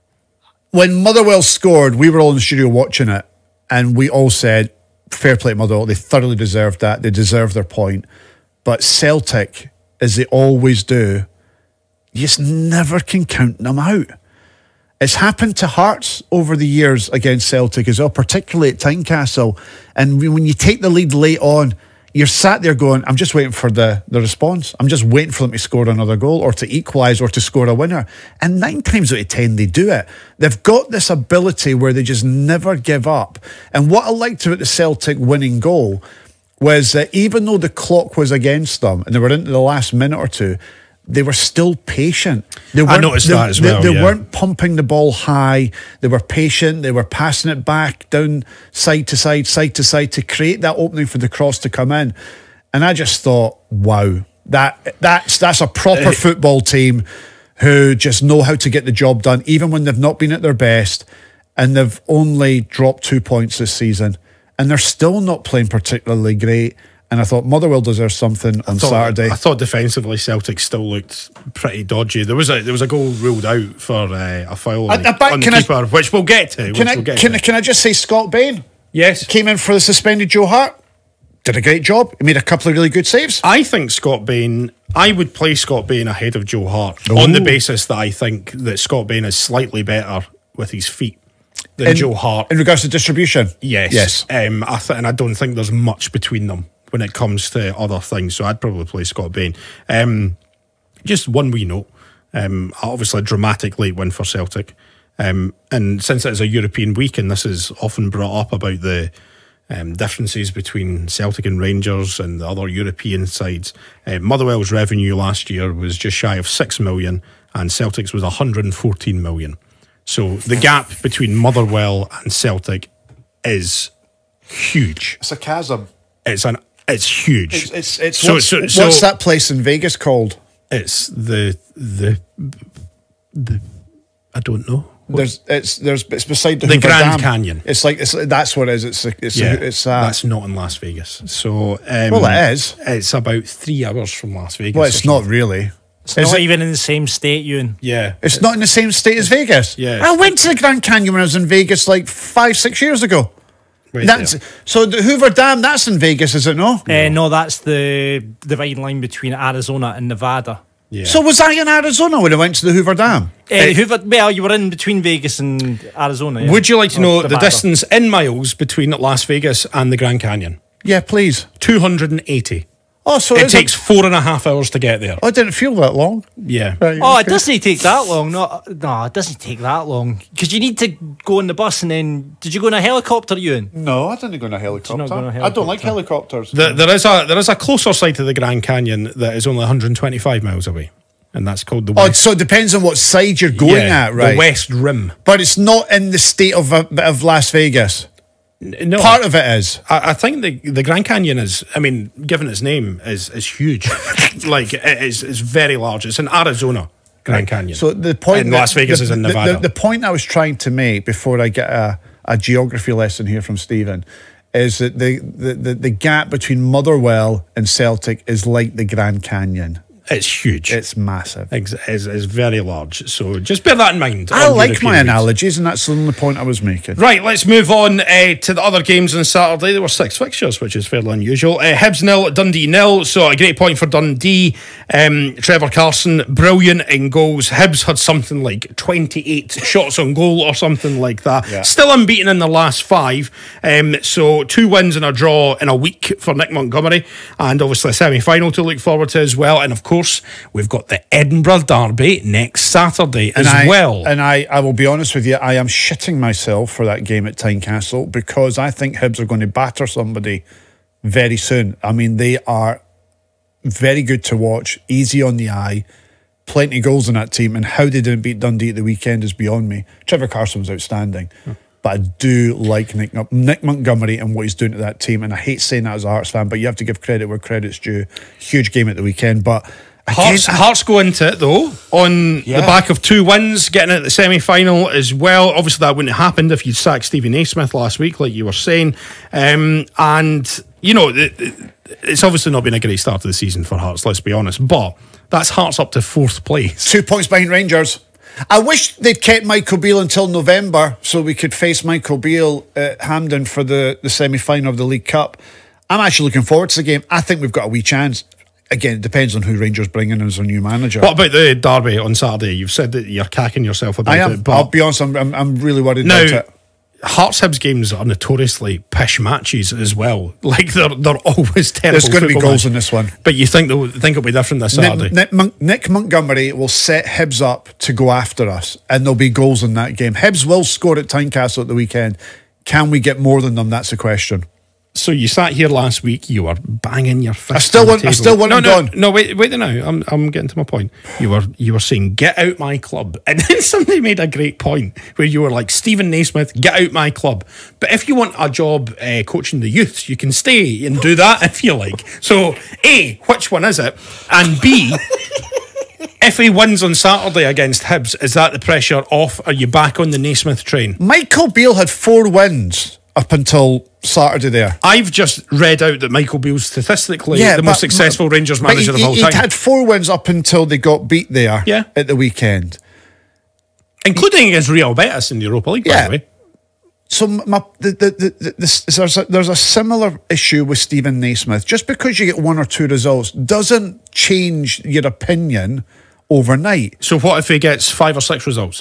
When Motherwell scored, we were all in the studio watching it, and we all said, fair play to Motherwell. They thoroughly deserved that. They deserve their point. But Celtic, as they always do, you just never can count them out. It's happened to Hearts over the years against Celtic as well, particularly at Tynecastle. And when you take the lead late on, you're sat there going, I'm just waiting for the, the response. I'm just waiting for them to score another goal or to equalise or to score a winner. And nine times out of ten, they do it. They've got this ability where they just never give up. And what I liked about the Celtic winning goal was that even though the clock was against them and they were into the last minute or two, they were still patient. They I weren't- noticed they, that as they- well, They yeah. weren't pumping the ball high. They were patient. They were passing it back down side to side, side to side to create that opening for the cross to come in. And I just thought, wow, that that's that's a proper football team who just know how to get the job done, even when they've not been at their best. and they've only dropped two points this season, and they're still not playing particularly great. And I thought Motherwell deserves something on I thought, Saturday. I thought defensively Celtic still looked pretty dodgy. There was a there was a goal ruled out for uh, a foul on, I- I the, bet- on the can I- keeper, which we'll get to. Can which I we'll get can, to. I- can I just say Scott Bain Yes, came in for the suspended Joe Hart, did a great job. He made a couple of really good saves. I think Scott Bain. I would play Scott Bain ahead of Joe Hart on the basis that I think that Scott Bain is slightly better with his feet than in, Joe Hart. in regards to distribution. Yes, yes. Um, I th- and I don't think there's much between them when it comes to other things. So I'd probably play Scott Bain. Um, just one wee note. Um, obviously, a dramatic late win for Celtic. Um, and since it is a European week, and this is often brought up about the um, differences between Celtic and Rangers and the other European sides, uh, Motherwell's revenue last year was just shy of six million, and Celtic's was one hundred fourteen million. So the gap between Motherwell and Celtic is huge. It's a chasm. It's an it's huge. It's it's, it's So- what's, so- so- what's that place in Vegas called? It's the the the I don't know. There's it's there's it's beside the, The Hoover Grand Dam. Canyon. It's like it's that's what it is. It's a, it's Yeah, a, it's uh, that's not in Las Vegas. So um, well, it is. It's about three hours from Las Vegas. Well, or it's not something. really. It's Is not it- even in the same state, Ewan. Yeah, It's not in the same state as Vegas. Yeah. I went to the Grand Canyon when I was in Vegas like five, six years ago. Right That's there. so the Hoover Dam. That's in Vegas, is it? No. Uh, no, that's the dividing line between Arizona and Nevada. Yeah. So was I in Arizona when I went to the Hoover Dam? Uh, Hoover, well, you were in between Vegas and Arizona. Yeah. Would you like to Or know the Nevada. distance in miles between Las Vegas and the Grand Canyon? Yeah, please. Two hundred and eighty. Oh, so It it's takes four and a half hours to get there. Oh, it didn't feel that long. Yeah. Right, Oh, it okay. doesn't take that long. No, no, it doesn't take that long. Because you need to go on the bus and then... Did you go in a helicopter, Ewan? No, I didn't go on a helicopter. not go on a I don't like helicopter? helicopters. The, there is a there is a closer side to the Grand Canyon that is only one hundred twenty-five miles away, and that's called the Oh, West. so it depends on what side you're going yeah, at, right? The West Rim. But it's not in the state of of Las Vegas. No, Part of it is. I, I think the the Grand Canyon is. I mean, given its name, is is huge. Like it is is very large. It's in Arizona, Grand Canyon. So the point and that- Las Vegas the, is in the- Nevada. The, the point I was trying to make before I get a, a geography lesson here from Stephen is that the, the, the, the gap between Motherwell and Celtic is like the Grand Canyon. it's huge. It's massive. It's, it's, it's very large. So just bear that in mind. I on like European my weeks. analogies, and that's the only point I was making. Right, let's move on uh, to the other games on Saturday. There were six fixtures, which is fairly unusual. Uh, Hibs nil, Dundee nil. So a great point for Dundee. Um, Trevor Carson, brilliant in goals. Hibs had something like twenty-eight shots on goal or something like that. Yeah. Still unbeaten in the last five. Um, so two wins and a draw in a week for Nick Montgomery. And obviously a semi-final to look forward to as well. And of course, we've got the Edinburgh Derby next Saturday as I, well. And I, I will be honest with you, I am shitting myself for that game at Tynecastle because I think Hibs are going to batter somebody very soon. I mean, they are very good to watch, easy on the eye, plenty of goals in that team, and how they didn't beat Dundee at the weekend is beyond me. Trevor Carson was outstanding. Hmm. But I do like Nick, Nick Montgomery and what he's doing to that team. And I hate saying that as a Hearts fan, but you have to give credit where credit's due. Huge game at the weekend. But Hearts, again, I- Hearts go into it though on Yeah. the back of two wins, getting at the semi-final as well. Obviously, that wouldn't have happened if you'd sacked Stephen Naismith last week, like you were saying. Um, and you know, it, it, it's obviously not been a great start to the season for Hearts. Let's be honest, but that's Hearts up to fourth place. two points behind Rangers. I wish they'd kept Michael Beale until November so we could face Michael Beale at Hampden for the, the semi-final of the League Cup. I'm actually looking forward to the game. I think we've got a wee chance. Again, it depends on who Rangers bring in as their new manager. What about the derby on Saturday? You've said that you're cacking yourself about I am. it, but I'll be honest, I'm, I'm, I'm really worried now, about it. Hearts Hibs games are notoriously pish matches as well. Like they're they're always terrible. There's going to be football goals matches. in this one. But you think they'll think it'll be different this Saturday? Nick, Nick, Mon- Nick Montgomery will set Hibs up to go after us, and there'll be goals in that game. Hibs will score at Tynecastle at the weekend. Can we get more than them? That's the question. So you sat here last week, you were banging your fist. I still on the want- I table. still want no, him no, gone. No, wait, wait now. I'm, I'm getting to my point. You were, you were saying, "Get out my club," and then somebody made a great point where you were like, "Stephen Naismith, get out my club." But if you want a job uh, coaching the youths, you can stay and do that if you like. So, A, which one is it? And B, If he wins on Saturday against Hibs, is that the pressure off? Are you back on the Naismith train? Michael Beale had four wins up until Saturday there. I've just read out that Michael Beale's statistically Yeah, the but- most successful Rangers But manager he, of all he, time. He'd had four wins up until they got beat there Yeah. at the weekend. Including against Real Betis in the Europa League, by Yeah. the way. So my, the, the, the, the, this, there's, a, there's a similar issue with Stephen Naismith. Just because you get one or two results doesn't change your opinion overnight. So what if he gets five or six results?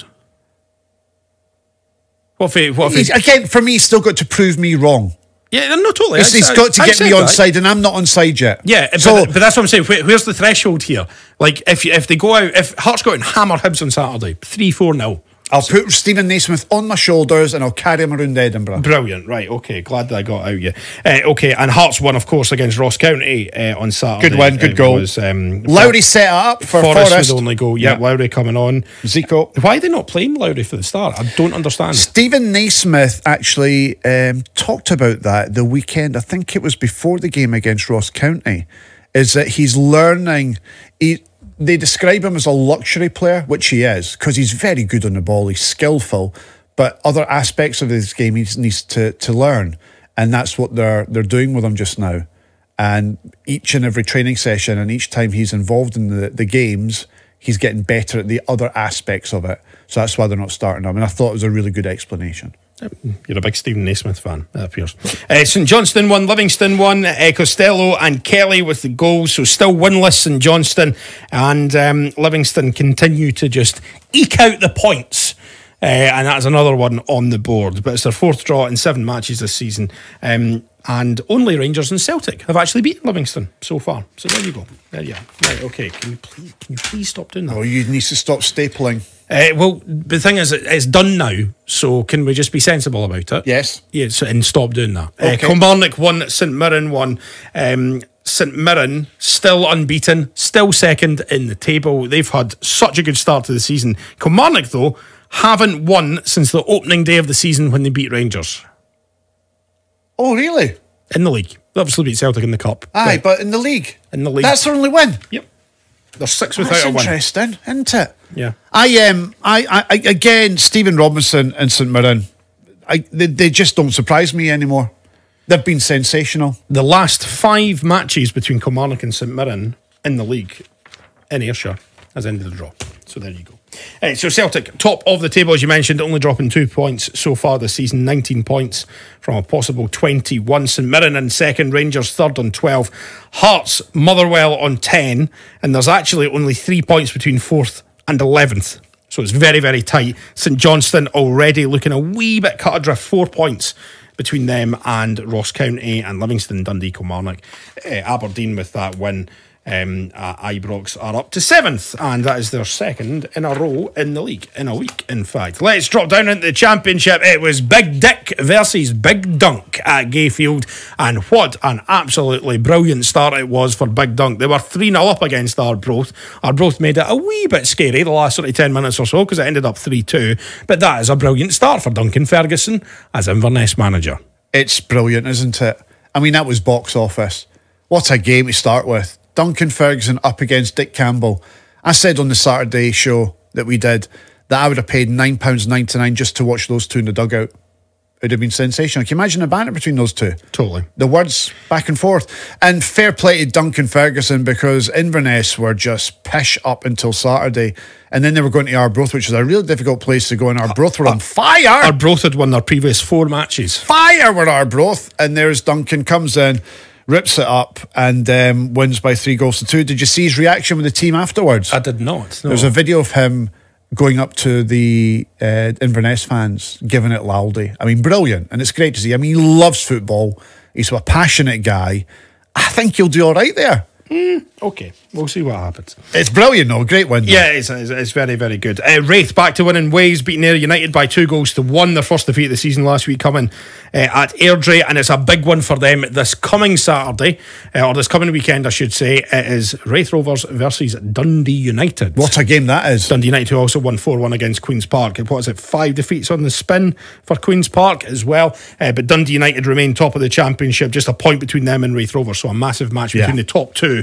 What if he... What if He's, he again, for me, he's still got to prove me wrong. yeah, no, totally. He's, I- he's I- got to I get said me on that. side, and I'm not on side yet. Yeah, but, so but that's what I'm saying. Where, where's the threshold here? Like, if you, if they go out... If Hearts go out and hammer Hibs on Saturday, three four nil. I'll put Stephen Naismith on my shoulders and I'll carry him around Edinburgh. Brilliant, right, okay, glad that I got out, yeah. Uh, okay, and Hearts won, of course, against Ross County uh, on Saturday. Good win, good It goal. Was, um, Lowry set it up for Forrest. Forrest. was the only goal, yeah, Yeah. Lowry coming on. Zico. Why are they not playing Lowry for the start? I don't understand. Stephen Naismith actually um, talked about that the weekend. I think it was before the game against Ross County. Is that he's learning. He, they describe him as a luxury player, which he is, because he's very good on the ball. He's skillful, but other aspects of his game he needs to to learn, and that's what they're they're doing with him just now. And each and every training session, and each time he's involved in the the games, he's getting better at the other aspects of it. So that's why they're not starting him. And I thought it was a really good explanation. You're a big Stephen Naismith fan, it appears. Uh, St Johnstone won, Livingston won, uh, Costello and Kelly with the goals, so still winless St Johnstone, and um, Livingston continue to just eke out the points. Uh, and that's another one on the board. But it's their fourth draw in seven matches this season. Um, and only Rangers and Celtic have actually beaten Livingston so far. So there you go. There you are. Right, okay. Can you please, can you please stop doing that? Oh, you need to stop stapling. Uh, well, the thing is, it's done now, so can we just be sensible about it? Yes. Yes, and stop doing that. Okay. Uh, Kilmarnock won, St Mirren won. Um, St Mirren still unbeaten, still second in the table. They've had such a good start to the season. Kilmarnock, though, haven't won since the opening day of the season when they beat Rangers Oh, really? in the league. They obviously beat Celtic in the cup. Aye, but in the league. In the league. That's their only win. Yep. They're six without That's a win. interesting, isn't it? Yeah. I um, I, I, I again, Stephen Robinson and St Mirren, I they, they just don't surprise me anymore. They've been sensational. The last five matches between Kilmarnock and St Mirren in the league in Ayrshire has ended the draw. So there you go. Uh, so Celtic, top of the table, as you mentioned, only dropping two points so far this season, nineteen points from a possible twenty-one. St Mirren in second, Rangers third on twelve, Hearts, Motherwell on ten, and there's actually only three points between fourth and eleventh. So it's very, very tight. St Johnstone already looking a wee bit cut adrift, four points between them and Ross County, and Livingston, Dundee, Kilmarnock. Uh, Aberdeen with that win. Um, uh, Ibrox are up to seventh, and that is their second in a row in the league, in a week, in fact. Let's drop down into the Championship. It was Big Dick versus Big Dunk at Gayfield, and what an absolutely brilliant start it was for Big Dunk. They were three nil up against Arbroath. Arbroath made it a wee bit scary the last sort of ten minutes or so, because it ended up three two, but that is a brilliant start for Duncan Ferguson as Inverness manager. It's brilliant, isn't it? I mean, that was box office. What a game to start with. Duncan Ferguson up against Dick Campbell. I said on the Saturday show that we did that I would have paid nine pounds ninety-nine just to watch those two in the dugout. It would have been sensational. Can you imagine the banter between those two? Totally. The words back and forth. And fair play to Duncan Ferguson, because Inverness were just pish up until Saturday. And then they were going to Arbroath, which is a really difficult place to go. And Arbroath were on fire. Arbroath had won their previous four matches. Fire were Arbroath. And there's Duncan, comes in, rips it up, and um, wins by three goals to two. Did you see his reaction with the team afterwards? I did not. No. There's a video of him going up to the uh, Inverness fans, giving it laldy. I mean, brilliant. And it's great to see. I mean, he loves football. He's a passionate guy. I think he'll do all right there. Mm, okay, we'll see what happens. It's brilliant, though. Great win. Though. Yeah, it's, it's, it's very, very good. Uh, Wraith back to winning ways, beating Ayr United by two goals to one. Their first defeat of the season last week coming uh, at Airdrie, and it's a big one for them this coming Saturday, uh, or this coming weekend, I should say. It is Wraith Rovers versus Dundee United. What a game that is. Dundee United, who also won four one against Queen's Park. What is it, five defeats on the spin for Queen's Park as well. Uh, but Dundee United remain top of the Championship, just a point between them and Wraith Rovers, so a massive match between Yeah. the top two.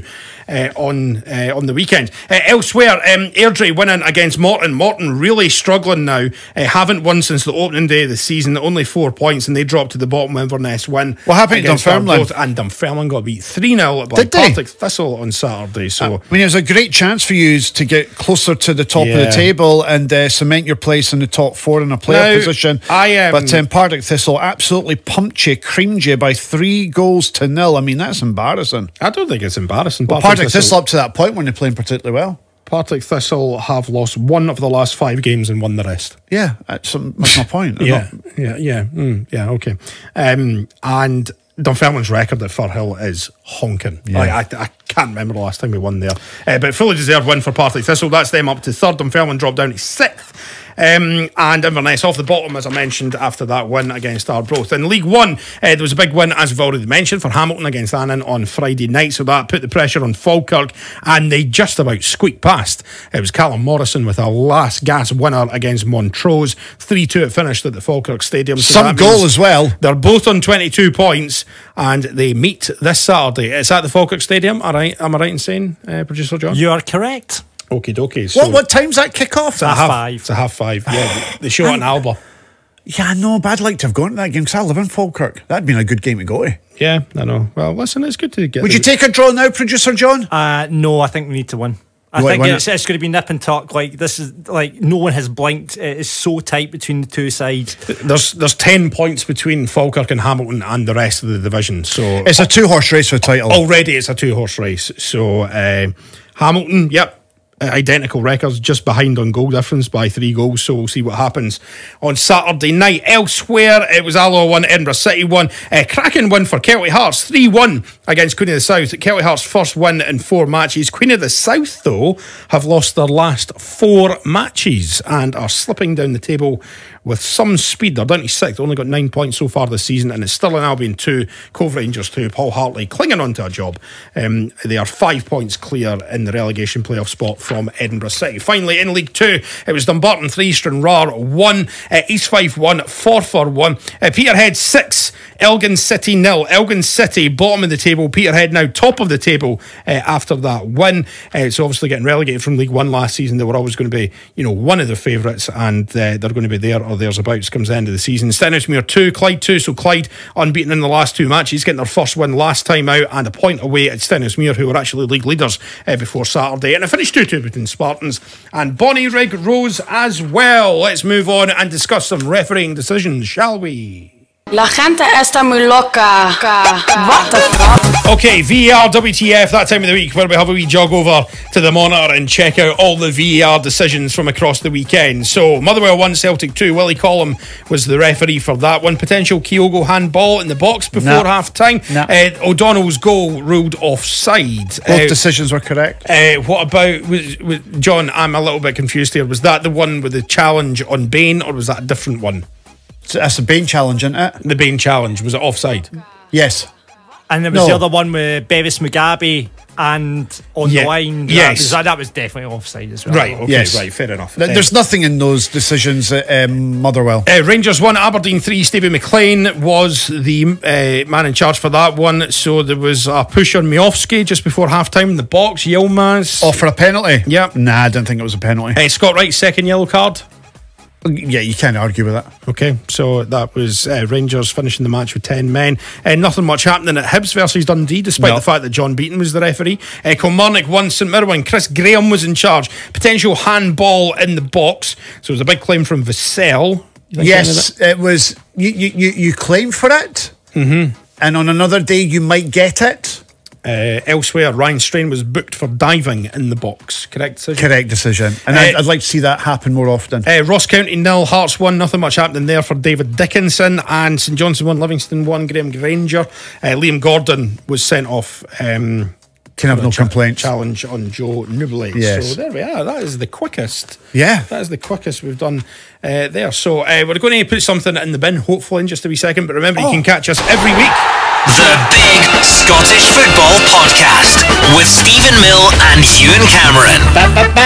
uh, on uh, on the weekend. Uh, elsewhere, um, Airdrie winning against Morton. Morton really struggling now. Uh, haven't won since the opening day of the season. Only four points, and they dropped to the bottom. Inverness win. What happened to Dunfermline? And Dunfermline got beat three nil by Did they? Partick Thistle on Saturday. So I mean, it was a great chance for you to get closer to the top Yeah. of the table and uh, cement your place in the top four in a playoff Now, position. I, um, but um, Partick Thistle absolutely pumped you, creamed you by three goals to nil. I mean, that's embarrassing. I don't think it's embarrassing. Well, Partick Thistle up to that point when they're playing particularly well. Partick Thistle have lost one of the last five games and won the rest. Yeah, that's, that's my point. They're Yeah, not- yeah, yeah, mm, yeah. Okay, um, and Dunfermline's record at Firhill is honking. Yeah. Like, I, I can't remember the last time we won there, uh, but fully deserved win for Partick Thistle. That's them up to third. Dunfermline dropped down to sixth. Um, and Inverness off the bottom, as I mentioned, after that win against Arbroath. In League One, uh, there was a big win, as we've already mentioned, for Hamilton against Annan on Friday night, so that put the pressure on Falkirk, and they just about squeaked past. It was Callum Morrison with a last gas winner against Montrose. three two it finished at the Falkirk Stadium. So Some that goal means as well. They're both on twenty-two points, and they meet this Saturday. It's at the Falkirk Stadium, all right? Am I right in saying, uh, Producer John? You are correct. Okie dokie. So What, what time's that kick off? It's a Half half five. It's a half five. Yeah, they show it in Alba. Yeah, I know, but I'd like to have gone to that game because I live in Falkirk. That'd been a good game to go to. Yeah, I know. Well, listen, it's good to get. Would the- you take a draw now, Producer John? Uh, no, I think we need to win. I You want think to win it's, it's going to be nip and tuck. Like this is like no one has blinked. It is so tight between the two sides. There's there's ten points between Falkirk and Hamilton and the rest of the division. So It's a two-horse race for the title. already it's a two horse race. So uh, Hamilton, yep. Identical records, just behind on goal difference by three goals. So we'll see what happens on Saturday night. Elsewhere, it was Alloa one, Edinburgh City one. Uh, cracking win for Kelty Hearts, three one against Queen of the South. Kelty Hearts' first win in four matches. Queen of the South, though, have lost their last four matches and are slipping down the table with some speed. They're down to sixth, only got nine points so far this season, and it's still in Albion two, Cove Rangers two, Paul Hartley clinging on to a job. Um, they are five points clear in the relegation playoff spot from Edinburgh City. Finally, in League two, it was Dumbarton three, Stranraer one, uh, East Fife one, Forfar one, uh, Peterhead six, Elgin City nil. Elgin City bottom of the table, Peterhead now top of the table uh, after that win. Uh, it's obviously getting relegated from League One last season. They were always going to be, you know, one of the favourites, and uh, they're going to be there or there's abouts comes the end of the season. Stenhousemuir two, Clyde two, so Clyde unbeaten in the last two matches, getting their first win last time out and a point away at Stenhousemuir, who were actually league leaders uh, before Saturday, and it finished two two between Spartans and Bonnyrigg Rose as well. Let's move on and discuss some refereeing decisions, shall we? La gente está muy loca. What the fuck? Okay, V A R W T F, that time of the week where we have a wee jog over to the Monitor and check out all the V A R decisions from across the weekend. So, Motherwell one, Celtic two. Willie Collum was the referee for that one. Potential Kyogo handball in the box before No. half time. No. Uh, O'Donnell's goal ruled offside. Both Uh, decisions were correct. uh, what about, was, was, John, I'm a little bit confused here. Was that the one with the challenge on Bain, or was that a different one? So that's a Bain challenge, isn't it? The Bain challenge, was it offside? Yes. And there was No. the other one with Bevis Mugabe and on Yeah. the line. Yes. That was, that was definitely offside as well. Right, okay, Yes. right, fair enough. Th- Uh, There's nothing in those decisions at um, Motherwell. Uh, Rangers one, Aberdeen three. Stevie McLean was the uh, man in charge for that one. So there was a push on Miofsky just before half time in the box. Yilmaz. Oh, for a penalty? Yep. Nah, I didn't think it was a penalty. Uh, Scott Wright's second yellow card. Yeah, you can't argue with that. Okay, so that was uh, Rangers finishing the match with ten men. Uh, nothing much happening at Hibs versus Dundee, despite No. the fact that John Beaton was the referee. Uh, Kilmarnock won, St Mirren. Chris Graham was in charge. Potential handball in the box. So it was a big claim from Vassell. Yes, it was. You you you, you claim for it, mm-hmm. and on another day you might get it. Uh, elsewhere, Ryan Strain was booked for diving in the box. Correct decision? Correct decision, and Uh, I'd, I'd like to see that happen more often. Uh, Ross County nil, Hearts one. Nothing much happening there for David Dickinson. And St Johnstone one, Livingston one. Graham Granger. Uh, Liam Gordon was sent off. Um, Can have no cha- complaints. Challenge on Joe Newbley. Yes. So there we are. That is the quickest. Yeah. That is the quickest we've done uh, there. So uh, we're going to put something in the bin, hopefully, in just a wee second. But remember, you Oh. can catch us every week. The Big Scottish Football Podcast with Stephen Mill and Ewan Cameron.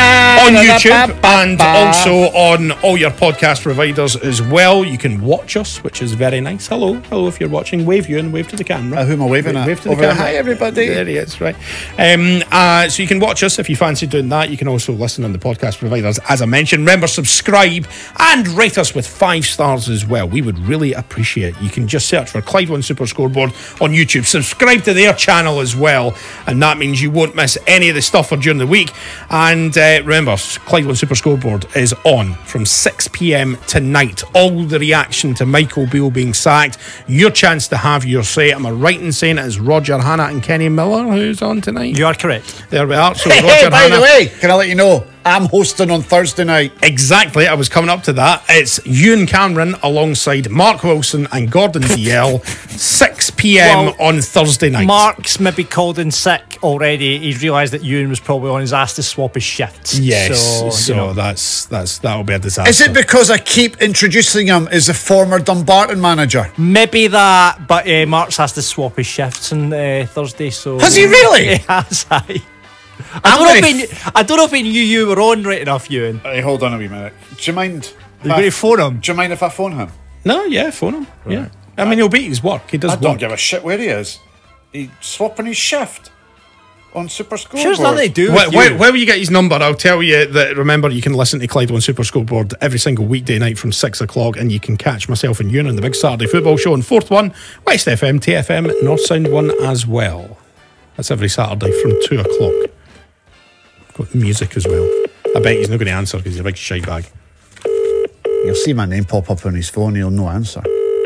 on YouTube and also on all your podcast providers as well. You can watch us, which is very nice. Hello, hello if you're watching. Wave you and wave to the camera. Uh, who am I waving wave, at? Wave to the Over camera. Hi, everybody. There he is, right. Um, uh, so you can watch us if you fancy doing that. You can also listen on the podcast providers, as I mentioned. Remember, subscribe and rate us with five stars as well. We would really appreciate it. You can just search for Clyde One Super Scoreboard on YouTube. Subscribe to their channel as well, and that means you won't miss any of the stuff for during the week. And uh, remember, Clyde One Super Scoreboard is on from six p.m. tonight. All the reaction to Michael Beale being sacked. Your chance to have your say. Am I right in saying it is Roger Hannah and Kenny Miller who's on tonight? You are correct. There we are. So Hey, Roger hey, by Hannah. the way, can I let you know, I'm hosting on Thursday night. Exactly, I was coming up to that. It's Ewen Cameron alongside Mark Wilson and Gordon D L, six p.m. Well, on Thursday night. Mark's maybe called in sick already. He's realised that Ewan was probably on his ass to swap his shifts. Yes, so, so you know. that's that's that'll be a disaster. Is it because I keep introducing him as the former Dumbarton manager? Maybe that, but uh, Mark's has to swap his shifts on uh, Thursday. So Has he really? He has. Aye. I I'm don't know if gonna he, kn- I don't know if he knew you were on right enough, Ewan. Hey, hold on a wee minute. Do you mind? Are you going to phone him? Do you mind if I phone him? No, yeah, phone him. Yeah, I mean he'll beat his work. He does I don't work. give a shit where he is. He's swapping his shift on Super Scoreboard. Sure, there's nothing to do with Where, you. where, where will you get his number? I'll tell you that. Remember, you can listen to Clyde One Super Scoreboard every single weekday night from six o'clock, and you can catch myself and Ewan on the big Saturday football show on Fourth One, West F M, T F M, North Sound One as well. That's every Saturday from two o'clock. Got music as well. I bet he's not going to answer because he's a big shite bag. You'll see my name pop up on his phone. He'll no answer.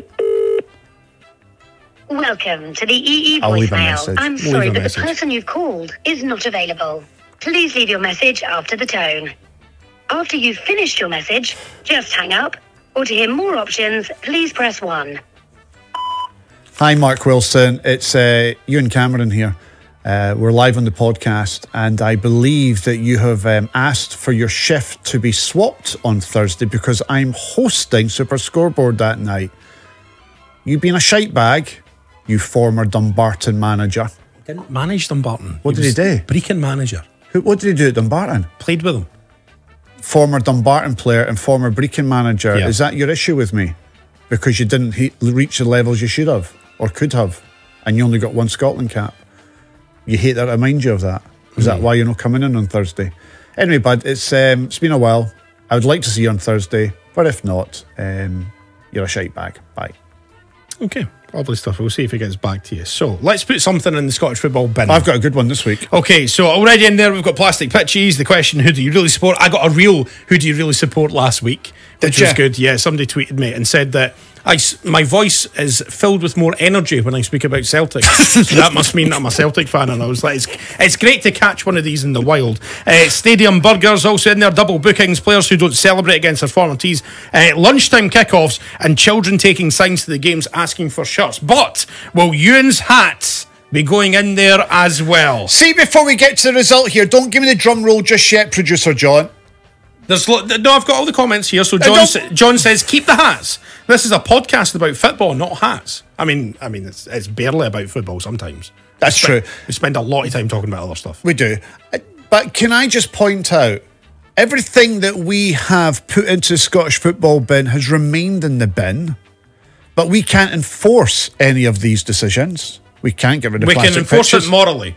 Welcome to the E E I'll leave a voicemail. message. I'm Leave sorry, a but message. the person you've called is not available. Please leave your message after the tone. After you've finished your message, just hang up. Or to hear more options, please press one. Hi, Mark Wilson. It's uh, Ewan Cameron here. Uh, we're live on the podcast, and I believe that you have um, asked for your shift to be swapped on Thursday because I'm hosting Super Scoreboard that night. You being a shite bag, you former Dumbarton manager. Didn't manage Dumbarton. What did he was do? Brecon manager. Who, what did he do at Dumbarton? Played with him. Former Dumbarton player and former Brecon manager. Yeah. Is that your issue with me? Because you didn't he- reach the levels you should have or could have, and you only got one Scotland cap. You hate that I remind you of that. Is that why you're not coming in on Thursday? Anyway, bud, it's um, it's been a while. I would like to see you on Thursday, but if not, um, you're a shite bag. Bye. Okay, lovely stuff. We'll see if he gets back to you. So let's put something in the Scottish football bin. I've got a good one this week. Okay, so already in there we've got plastic pitches. The question, who do you really support? I got a real who do you really support last week, which Did was ya? good. Yeah, somebody tweeted me and said that I, s- my voice is filled with more energy when I speak about Celtic. So that must mean that I'm a Celtic fan. And I was like, it's, it's great to catch one of these in the wild. Uh, Stadium Burgers also in there, double bookings, players who don't celebrate against their former teams, uh, lunchtime kickoffs, and children taking signs to the games asking for shirts. But will Ewan's hats be going in there as well? See, before we get to the result here, don't give me the drum roll just yet, producer John. There's lo- no, I've got all the comments here. So I John, don't- sa- John says, keep the hats. This is a podcast about football, not hats. I mean, I mean, it's, it's barely about football sometimes. That's We spend- true. We spend a lot of time talking about other stuff. We do. Uh, But can I just point out, everything that we have put into the Scottish football bin has remained in the bin, but we can't enforce any of these decisions. We can't get rid of We can plastic enforce pitches. it morally.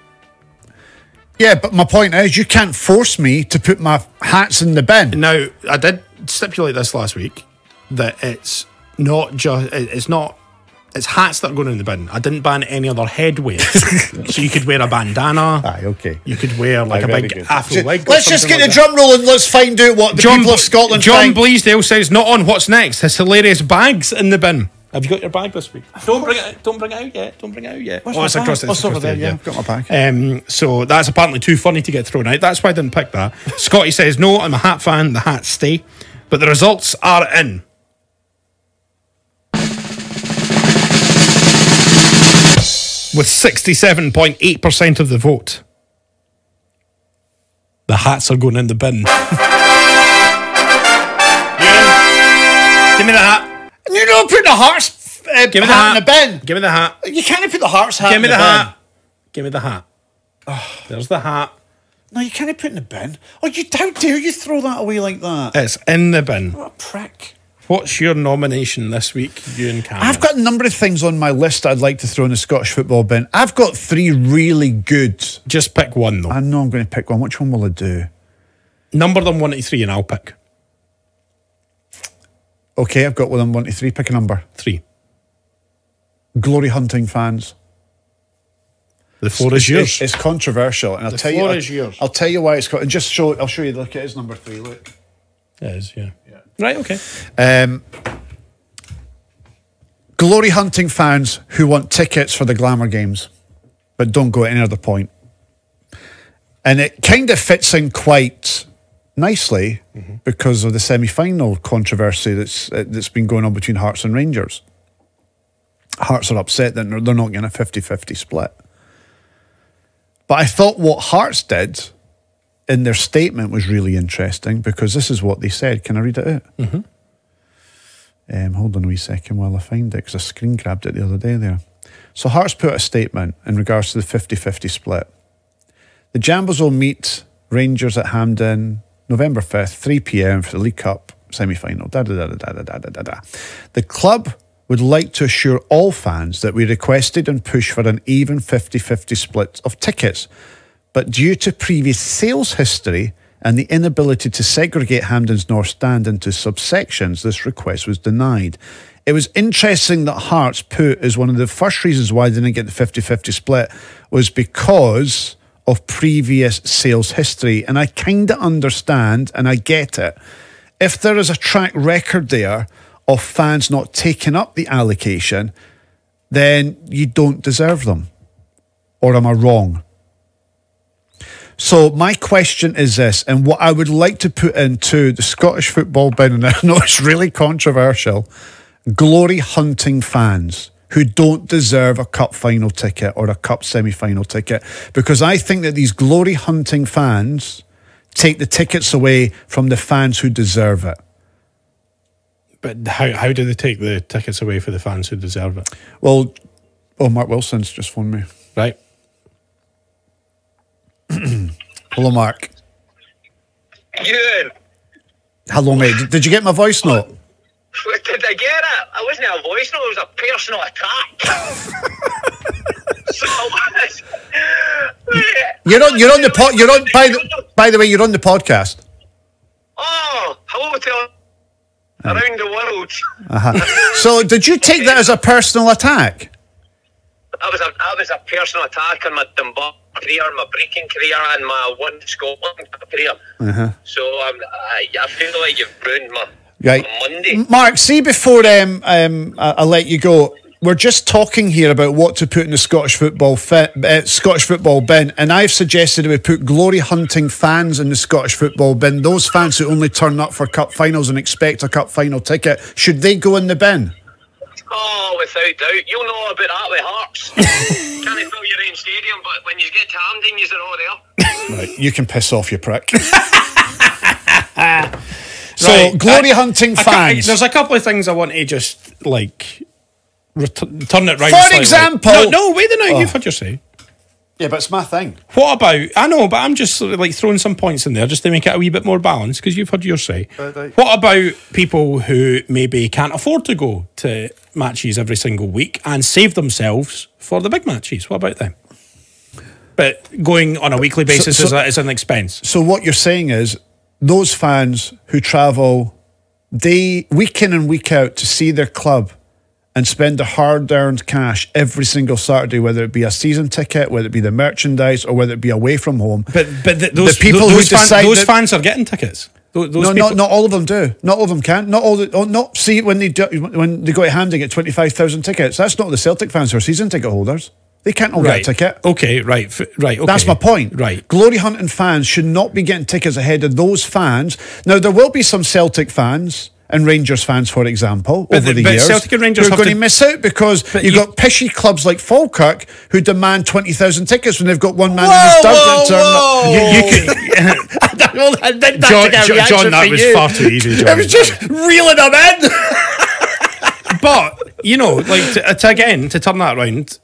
Yeah, but my point is, you can't force me to put my hats in the bin. Now, I did stipulate this last week that it's not just it's not it's hats that are going in the bin. I didn't ban any other headwear. So you could wear a bandana. Aye, okay. You could wear like Aye, a very big good. afro wig. or Let's just something get like the that. drum roll and let's find out what the people of Scotland John think. Bleasdale says, not on what's next. His hilarious bags in the bin. Have you got your bag this week? Don't bring it out, don't bring it out yet. Don't bring it out yet. Where's oh, my it's bag? across, it's What's over across there? there, Yeah, I've got my bag. Um, so that's apparently too funny to get thrown out. That's why I didn't pick that. Scotty says, no, I'm a hat fan. The hats stay. But the results are in. With sixty-seven point eight percent of the vote, the hats are going in the bin. Ewan, give me the hat. You don't put the hearts uh, Give me the hat hat in the bin. Give me the hat. You can't put the hearts hat Give in me the the bin. hat. Give me the hat. There's the hat. No, you can't put it in the bin. Oh, you how dare you throw that away like that? It's in the bin. What a prick. What's your nomination this week, you and Cameron? I've got a number of things on my list that I'd like to throw in the Scottish football bin. I've got three really good. Just pick one, though. I know I'm going to pick one. Which one will I do? Number them one to three, and I'll pick. Okay, I've got one on one to three. Pick a number. Three. Glory hunting fans. The floor is yours. It's, it's controversial, and I'll The tell you. floor I'll, is yours. I'll tell you why it's. Co- and just show. I'll show you. Look, it is number three. Look. It is, yeah. yeah. Right, okay. Um, glory hunting fans who want tickets for the glamour games, but don't go at any other point. And it kind of fits in quite nicely mm-hmm. because of the semi-final controversy that's uh, that's been going on between Hearts and Rangers. Hearts are upset that they're not getting a fifty-fifty split. But I thought what Hearts did in their statement was really interesting, because this is what they said. Can I read it out? Mm-hmm. Um, hold on a wee second while I find it, because I screen grabbed it the other day there. So Hearts put out a statement in regards to the fifty-fifty split. The Jambos will meet Rangers at Hampden November fifth, three p.m. for the League Cup semi-final. Da, da, da, da, da, da, da, da, da. The club would like to assure all fans that we requested and pushed for an even fifty-fifty split of tickets. But due to previous sales history and the inability to segregate Hampden's North Stand into subsections, this request was denied. It was interesting that Hearts put as one of the first reasons why they didn't get the fifty-fifty split was because of previous sales history. And I kind of understand, and I get it. If there is a track record there of fans not taking up the allocation, then you don't deserve them. Or am I wrong? So my question is this, and what I would like to put into the Scottish football bin, and I know it's really controversial, glory hunting fans who don't deserve a cup final ticket or a cup semi-final ticket, because I think that these glory hunting fans take the tickets away from the fans who deserve it. But how how do they take the tickets away for the fans who deserve it? Well, oh, Mark Wilson's just phoned me. Right. Hello, Mark. Ewan. Hello, mate. Did, did you get my voice note? Did I get it? It wasn't a voice note, it was a personal attack. So You're on. You're on the pod. You're on. By the by the way, you're on the podcast. Oh, hello to around the world. Uh-huh. So, did you take that as a personal attack? That was a that was a personal attack on my Dunbar career, my breaking career, and my one Scotland career. Uh-huh. So um, I, I feel like you've ruined my, right. my Monday. Mark, see, before um, um, I, I let you go, we're just talking here about what to put in the Scottish football fi- uh, Scottish football bin, and I've suggested that we put glory hunting fans in the Scottish football bin. Those fans who only turn up for cup finals and expect a cup final ticket, should they go in the bin? Oh, without doubt. You'll know about that with Hearts. Can't fill your own stadium, but when you get to Hampden, you're all there. Right, you can piss off, you prick. So, Right, glory I- hunting I- fans. There's a couple of things I want to just, like, ret- turn it round For slightly. example- No, no, wait a minute, Oh. you've had your say. Yeah, but it's my thing. What about, I know, but I'm just sort of like throwing some points in there just to make it a wee bit more balanced, because you've had your say. Right, right. What about people who maybe can't afford to go to matches every single week and save themselves for the big matches? What about them? But going on a weekly basis so- is, a, is an expense. So what you're saying is those fans who travel day week in and week out to see their club and spend their hard-earned cash every single Saturday, whether it be a season ticket, whether it be the merchandise, or whether it be away from home. But but th- those the people those, who fan- decide those that- fans are getting tickets. Those, those no, people- not not all of them do. Not all of them can. Not all. The, oh, not see when they do, when they go to Hampden get twenty five thousand tickets. That's not the Celtic fans who are season ticket holders. They can't all right. get a ticket. Okay, right, f- right. Okay. That's my point. Right. Glory hunting fans should not be getting tickets ahead of those fans. Now, there will be some Celtic fans and Rangers fans, for example, But over the- the, but years, Celtic and Rangers who are have going to- to miss out because But you've you- got pishy clubs like Falkirk who demand twenty thousand tickets when they've got one man Whoa, in his whoa, dug that whoa. turn You, you could, I did that John, to get a John, reaction John, that for was you. far too easy, John. I was just reeling them in. But you know, like to, to again to turn that around,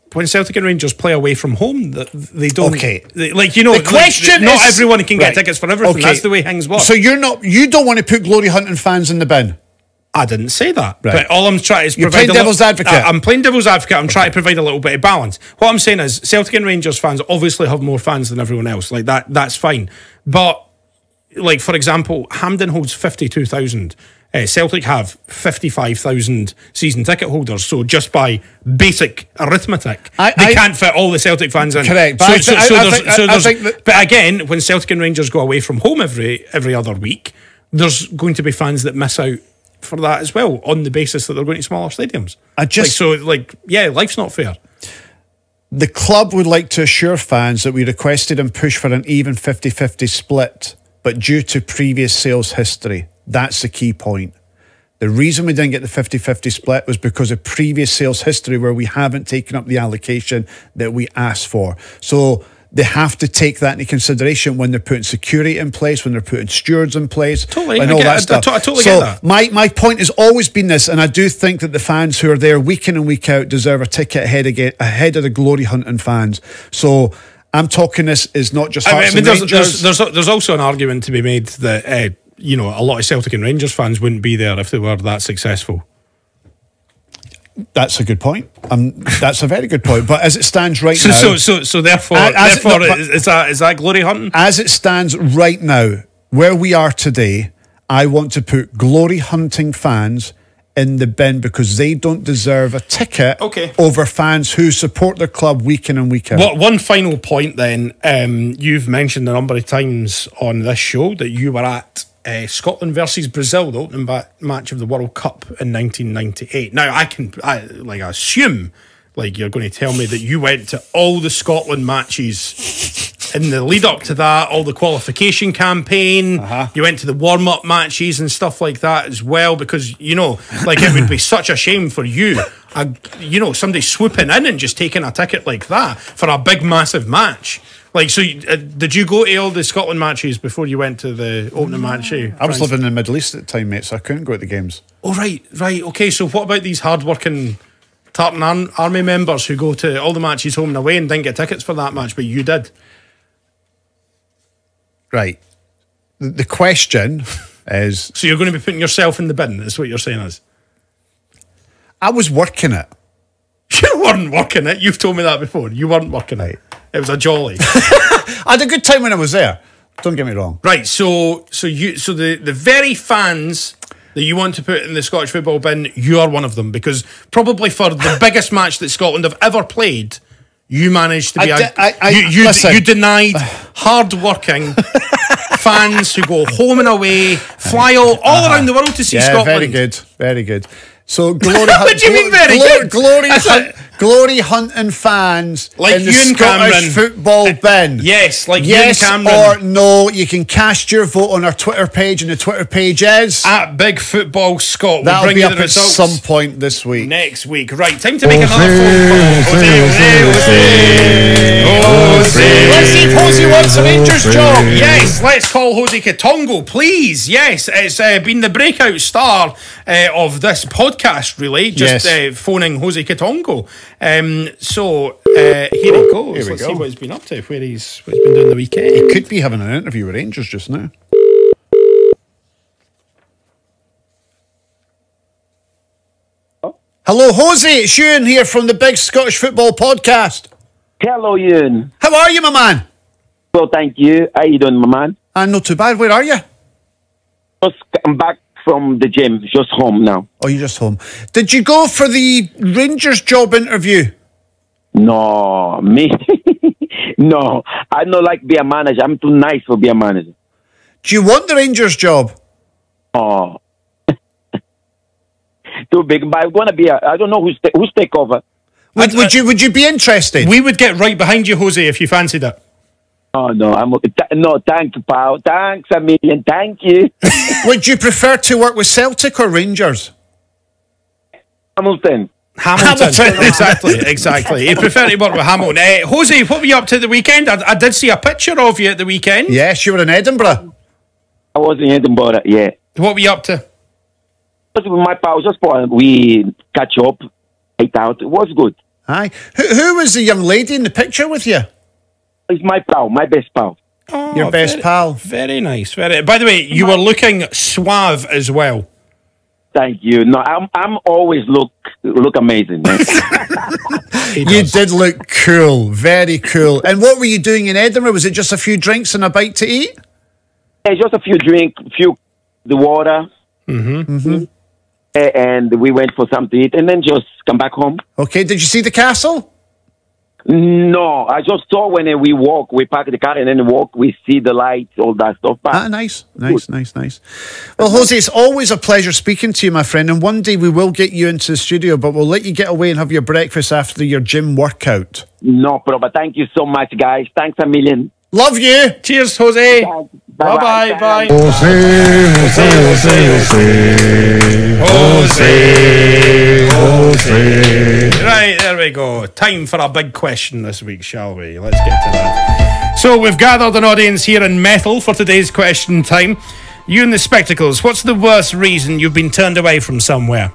when Celtic and Rangers play away from home, th- they don't. Okay. They, like you know, The question like, not is- everyone can get right. tickets for everything. Okay. That's the way things work. So you're not, you don't want to put glory hunting fans in the bin. I didn't say that. Right. But all I'm trying is You're provide playing a little- devil's advocate. I, I'm playing devil's advocate. I'm trying to provide a little bit of balance. What I'm saying is, Celtic and Rangers fans obviously have more fans than everyone else. Like that, that's fine. But like for example, Hampden holds fifty-two thousand. Uh, Celtic have fifty-five thousand season ticket holders. So just by basic arithmetic, I- they I- can't fit all the Celtic fans in. Correct. But So, I so, thi- so I- I there's, think- so I- I there's, think that- but again, when Celtic and Rangers go away from home every every other week, there's going to be fans that miss out for that as well, on the basis that they're going to smaller stadiums. I just- like, so like yeah, life's not fair. The club would like to assure fans that we requested and pushed for an even fifty-fifty split, but due to previous sales history, that's the key point. The reason we didn't get the fifty-fifty split was because of previous sales history where we haven't taken up the allocation that we asked for. So they have to take that into consideration when they're putting security in place, when they're putting stewards in place, Totally, and I all get- that I- I stuff. to- I totally so get that. My, my point has always been this, and I do think that the fans who are there week in and week out deserve a ticket ahead, again, ahead of the glory hunting fans. So I'm talking this is not just I Hearts mean, and there's, Rangers. there's, there's, there's also an argument to be made that uh, you know, a lot of Celtic and Rangers fans wouldn't be there if they were that successful. That's a good point. Um, that's a very good point. But as it stands right So, now, so, so, so therefore, As- as it- therefore, no, but- is, is that is that glory hunting? as it stands right now, where we are today, I want to put glory hunting fans in the bin because they don't deserve a ticket Okay. over fans who support their club week in and week out. What, one final point then. Um, you've mentioned a number of times on this show that you were at uh, Scotland versus Brazil, the opening ba- match of the World Cup in nineteen ninety-eight. Now, I can I, like I assume like you're going to tell me that you went to all the Scotland matches in the lead up to that, all the qualification campaign. Uh-huh. You went to the warm up matches and stuff like that as well, because you know, like it would be such a shame for you, a, you know, somebody swooping in and just taking a ticket like that for a big, massive match. Like, so you, uh, did you go to all the Scotland matches before you went to the opening match? eh, I was France? living in the Middle East at the time, mate, so I couldn't go to the games. Oh, right, right. Okay, so what about these hard-working Tartan Ar- Army members who go to all the matches home and away and didn't get tickets for that match, but you did? Right. The, the question is, So you're going to be putting yourself in the bin, is what you're saying is? I was working it. You weren't working it. You've told me that before. You weren't working it. It was a jolly. I had a good time when I was there. Don't get me wrong. Right, so so you so the, the very fans that you want to put in the Scottish football bin, you are one of them, because probably for the biggest match that Scotland have ever played, you managed to be I a, de- I- I- you, you, listen. you denied hard-working fans who go home and away, fly all, all around the world to see Yeah, Scotland. very good, very good. So glory What do you mean very good? Glory, That's hunt, it. glory hunting fans Like in the Ewen Scottish Cameron. football bin. Yes, like yes Ewen Cameron. or no. You can cast your vote on our Twitter page, and the Twitter page is At Big Football Scott. We'll that'll bring be you up the at results some point this week. next week. Right, time to make another phone call. Jose, Jose, Jose. Let's see if Jose wants a Rangers job. Yes, let's call Jose Quitongo, please. Yes, it's uh, been the breakout star uh, of this podcast, really. Just Yes. uh, phoning Jose Quitongo. Um, so uh, here he goes. Here we Let's go. see what he's been up to, where he's, what he's been doing the weekend. Could be having an interview with Rangers just now. Hello, Jose. It's Ewan here from the Big Scottish Football Podcast. Hello, Ewan. How are you, my man? Well, thank you. How you doing, my man? Uh, not too bad. Where are you? Just I'm back from the gym, just home now. Oh, you're just home. Did you go for the Rangers job interview? No, me. no, I don't like be a manager. I'm too nice for be a manager. Do you want the Rangers job? Oh, too big. But I'm gonna be. A, I don't know who's ta- who's take over. Would, would you Would you be interested? We would get right behind you, Jose, if you fancied it. Oh no, I'm th- no. Thank you, pal. Thanks a million. Thank you. Would you prefer to work with Celtic or Rangers? Hamilton. Hamilton. Hamilton. exactly, exactly. You prefer to work with Hamilton. Uh, Jose, what were you up to the weekend? I, I did see a picture of you at the weekend. Yes, you were in Edinburgh. I was in Edinburgh. Yeah. What were you up to? Just with my pal, just for we catch up, ate out. It was good. Aye. Who, who was the young lady in the picture with you? It's my pal, my best pal. Oh, Your best very, pal. Very nice. Very. By the way, you were looking suave as well. Thank you. No, I'm I'm always look look amazing, man. You did look cool. Very cool. And what were you doing in Edinburgh? Was it just a few drinks and a bite to eat? Yeah, just a few drink, few the water. Mm-hmm. Mm-hmm. And we went for something to eat and then just come back home. Okay, did you see the castle? No, I just saw when we walk, we park the car and then walk, we see the lights, all that stuff. But Ah, nice, nice, nice, nice. Well, Jose, it's always a pleasure speaking to you, my friend. And one day we will get you into the studio, but we'll let you get away and have your breakfast after your gym workout. No problem. Thank you so much, guys. Thanks a million. Love you. Cheers, Jose. Bye-bye. Bye-bye. Bye. Jose, Jose, Jose, Jose, Jose. Right, there we go. Time for a big question this week, shall we? Let's get to that. So we've gathered an audience here in Metal for today's question time. You and the Spectacles, what's the worst reason you've been turned away from somewhere?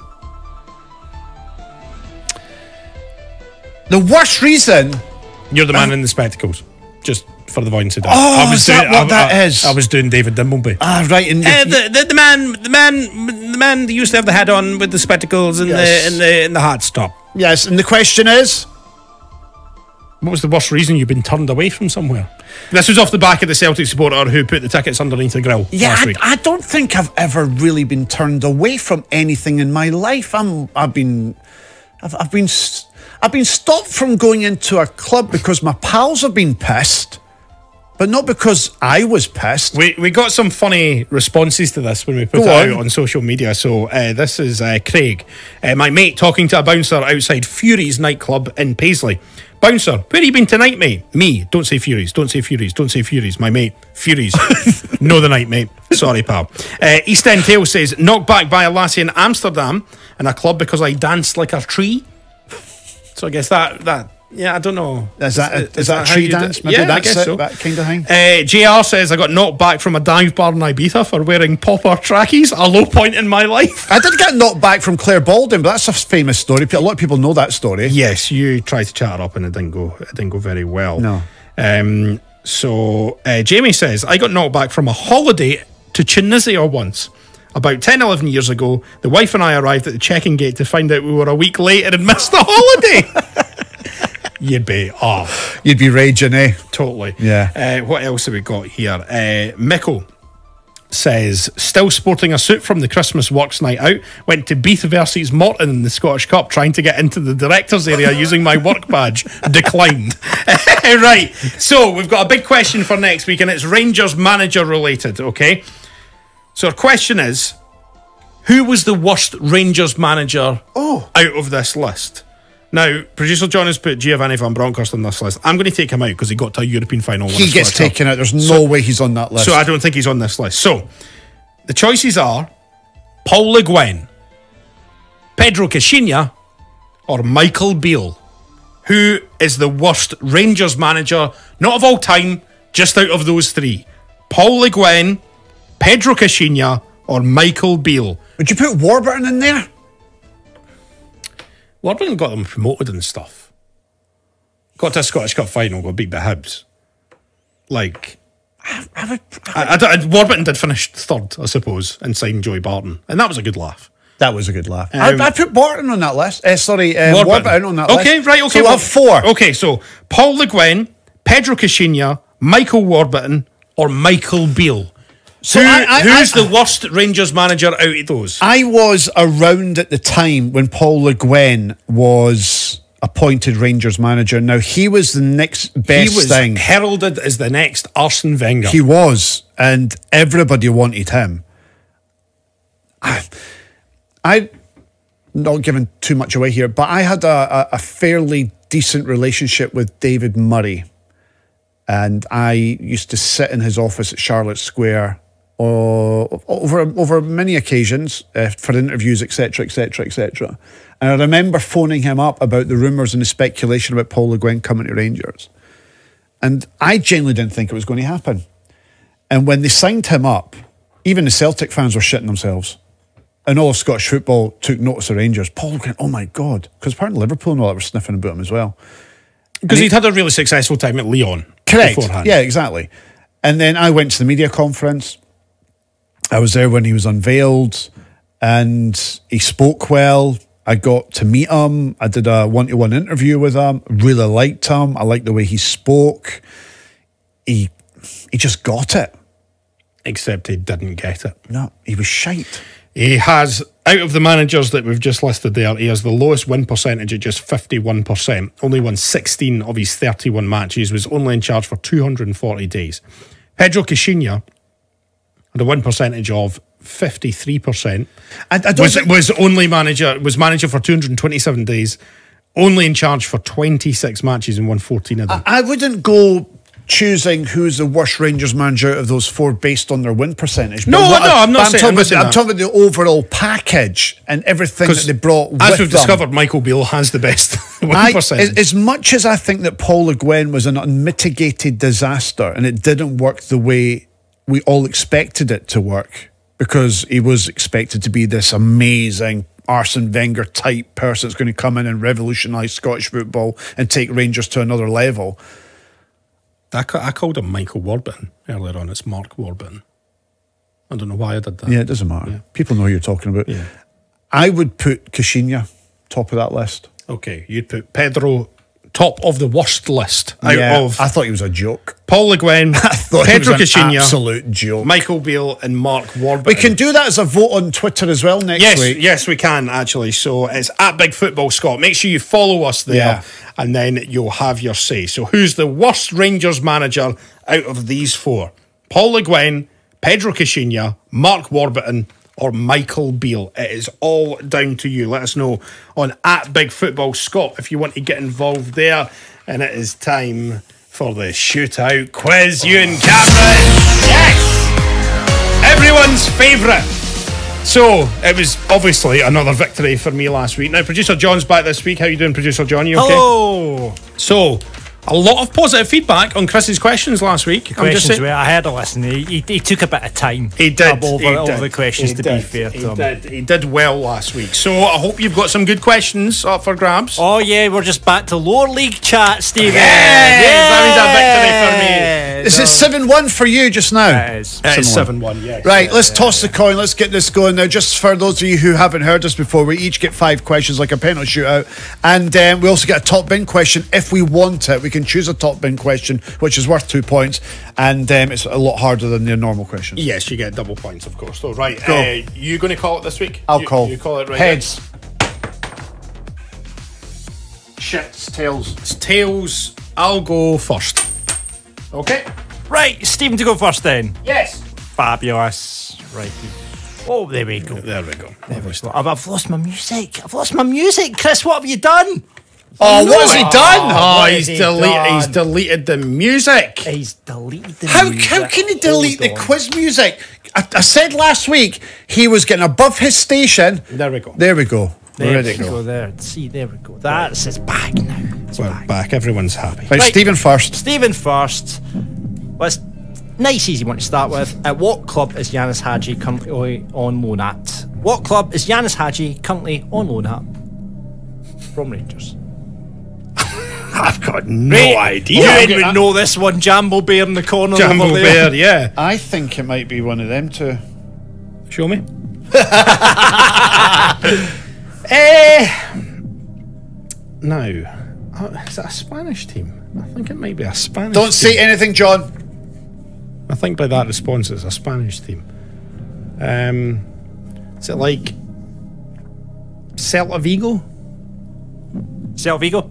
The worst reason? You're the man in the Spectacles. Just for the avoidance of doubt. Oh, is that what I, that I, is? I was doing David Dimbleby. Ah, right. And Uh, the, the the man the man the man that used to have the hat on with the spectacles and Yes. the and the and the hard stop. yes, and the question is? What was the worst reason you've been turned away from somewhere? This was off the back of the Celtic supporter who put the tickets underneath the grill Yeah, last I, week. I don't think I've ever really been turned away from anything in my life. I'm, I've been, I've, I've been, s- I've been stopped from going into a club because my pals have been pissed, but not because I was pissed. We we got some funny responses to this when we put Go it on. out on social media. So uh, this is uh, Craig, uh, my mate, talking to a bouncer outside Fury's nightclub in Paisley. Bouncer, where have you been tonight, mate? Me, don't say Fury's, don't say Fury's, don't say Fury's. My mate, Fury's. Know the night, mate. Sorry, pal. Uh, East End Tale says, knocked back by a lassie in Amsterdam in a club because I danced like a tree. So I guess that, that yeah, I don't know. Is that a, is, that a how tree you dance? do- Maybe yeah, I that's guess it, so. that kind of thing. Uh, J R says, I got knocked back from a dive bar in Ibiza for wearing popper trackies, a low point in my life. I did get knocked back from Claire Baldwin, but that's a famous story. A lot of people know that story. Yes, you tried to chat her up and it didn't go it didn't go very well. No. Um, so uh, Jamie says, I got knocked back from a holiday to Tunisia once. About ten, eleven years ago, the wife and I arrived at the check-in gate to find out we were a week late and had missed the holiday. You'd be off. You'd be raging, eh? Totally. Yeah. Uh, what else have we got here? Uh, Michael says, still sporting a suit from the Christmas Works night out, went to Beath versus Morton in the Scottish Cup trying to get into the director's area using my work badge. Declined. Right. So we've got a big question for next week and it's Rangers manager related, okay? So our question is, who was the worst Rangers manager Oh. out of this list? Now, producer John has put Giovanni van Bronckhorst on this list. I'm going to take him out because he got to a European final. He gets taken out. There's no way he's on that list. So I don't think he's on this list. So the choices are Paul Le Guen, Pedro Caixinha, or Michael Beale. Who is the worst Rangers manager, not of all time, just out of those three? Paul Le Guen, Pedro Caixinha, or Michael Beale? Would you put Warburton in there? Warburton got them promoted and stuff. Got to a Scottish Cup final, got beat by Hibs. Like, I, I would, I, I, don't- Warburton did finish third, I suppose, and signed Joey Barton. And that was a good laugh. that was a good laugh. Um, I, I put Barton on that list. Uh, sorry, uh, Warburton. on that list. Okay, right, okay. So we'll have four. Okay, so Paul Le Guen, Pedro Caixinha, Michael Warburton, or Michael Beale. So Who- I- I- who's I- the worst Rangers manager out of those? I was around at the time when Paul Le Guen was appointed Rangers manager. Now, he was the next best he was thing. heralded as the next Arsene Wenger. He was, and everybody wanted him. I, I not giving too much away here, but I had a, a, a fairly decent relationship with David Murray, and I used to sit in his office at Charlotte Square uh, over over many occasions uh, for interviews, et cetera, et cetera, et cetera. And I remember phoning him up about the rumours and the speculation about Paul Le Guen coming to Rangers, and I genuinely didn't think it was going to happen. And when they signed him up, even the Celtic fans were shitting themselves. and all of Scottish football took notice of Rangers, Paul went, oh my God, because apparently Liverpool and all that were sniffing about him as well. Because he'd had a really successful time at Lyon. Correct. Beforehand. Yeah, exactly. And then I went to the media conference. I was there when he was unveiled, and he spoke well. I got to meet him. I did a one-to-one interview with him. Really liked him. I liked the way he spoke. He he just got it. Except he didn't get it. No, he was shite. He has, out of the managers that we've just listed there, he has the lowest win percentage at just fifty-one percent. Only won sixteen of his thirty-one matches, was only in charge for two hundred forty days. Pedro Caixinha had a win percentage of fifty-three percent. I, I don't was, think- was only manager, was manager for two hundred twenty-seven days, only in charge for twenty-six matches and won fourteen of them. I, I wouldn't go choosing who's the worst Rangers manager out of those four based on their win percentage. No, But what no, I- I'm not but saying- talking I'm not about, saying I'm that. talking about the overall package and everything that they brought with as we've them. discovered, Michael Beale has the best win I, percentage. as, as much as I think that Paul Le Guen was an unmitigated disaster and it didn't work the way we all expected it to work, because he was expected to be this amazing Arsene Wenger type person that's going to come in and revolutionise Scottish football and take Rangers to another level. I, ca- I called him Michael Warburton earlier on. It's Mark Warburton. I don't know why I did that. Yeah, it doesn't matter. Yeah. People know who you're talking about. Yeah. I would put Caixinha top of that list. Okay, you'd put Pedro top of the worst list out yeah, of I thought he was a joke. Paul Le Guen, I thought Pedro he was an Caixinha, absolute joke. Michael Beale, and Mark Warburton. We can do that as a vote on Twitter as well next yes, week. yes, we can actually. So it's at Big Football Scott. Make sure you follow us there, Yeah. and then you'll have your say. So who's the worst Rangers manager out of these four? Paul Le Guen, Pedro Caixinha, Mark Warburton, or Michael Beale? It is all down to you. Let us know on at Big Football Scott if you want to get involved there. And it is time for the shootout quiz. Ewen Cameron, yes, everyone's favourite. So it was obviously another victory for me last week. Now producer John's back this week. How you doing, producer John? You okay? Hello. So a lot of positive feedback on Chris's questions last week. I'm just Questions saying- were, I had a listen. He, he, he took a bit of time. He did. up over, he over did. the questions, He to did. be fair to he him. Did. He did well last week. So I hope you've got some good questions up for grabs. Oh, yeah, we're just back to lower league chat, Stephen. Yes, that means a victory for me. Is it seven one for you just now? It is. It is seven one, yes. Right, let's toss the coin. Let's get this going now. Just for those of you who haven't heard us before, we each get five questions like a penalty shootout. And um, we also get a top bin question if we want it. We can choose a top bin question, which is worth two points. And um, it's a lot harder than your normal questions. Yes, you get double points, of course. So, right, Go. uh, you going to call it this week? I'll you, call. You call it right. Heads. Shits, tails. It's tails. I'll go first. Okay. Right, Stephen to go first then. Yes. Fabulous. Right. Oh, there we go. There we go. There we go. I've, I've lost my music. I've lost my music. Chris, what have you done? Oh, what has he done? Oh, What he's has he deleted. done? He's deleted the music. He's deleted the How, music. how can he delete Hold the on. quiz music? I, I said last week he was getting above his station. There we go. There we go. We're There ready we to go. go. There. See, there we go. That's his back now. It's We're back. back. Everyone's happy. Right, Right. Stephen first. Stephen first. Well, it's nice, easy one to start with. At what club is Yanis Hadji currently on loan at? What club is Yanis Hadji currently on loan at? From Rangers. I've got no Right. idea. You would know this one, Jambo Bear in the corner Jambo over there. Bear, yeah. I think it might be one of them two. Show me. Eh. Now, uh, is that a Spanish team? I think it might be a Spanish Don't team. say anything, John. I think by that response it's a Spanish team. Um, is it like Celta Vigo? Celta Vigo.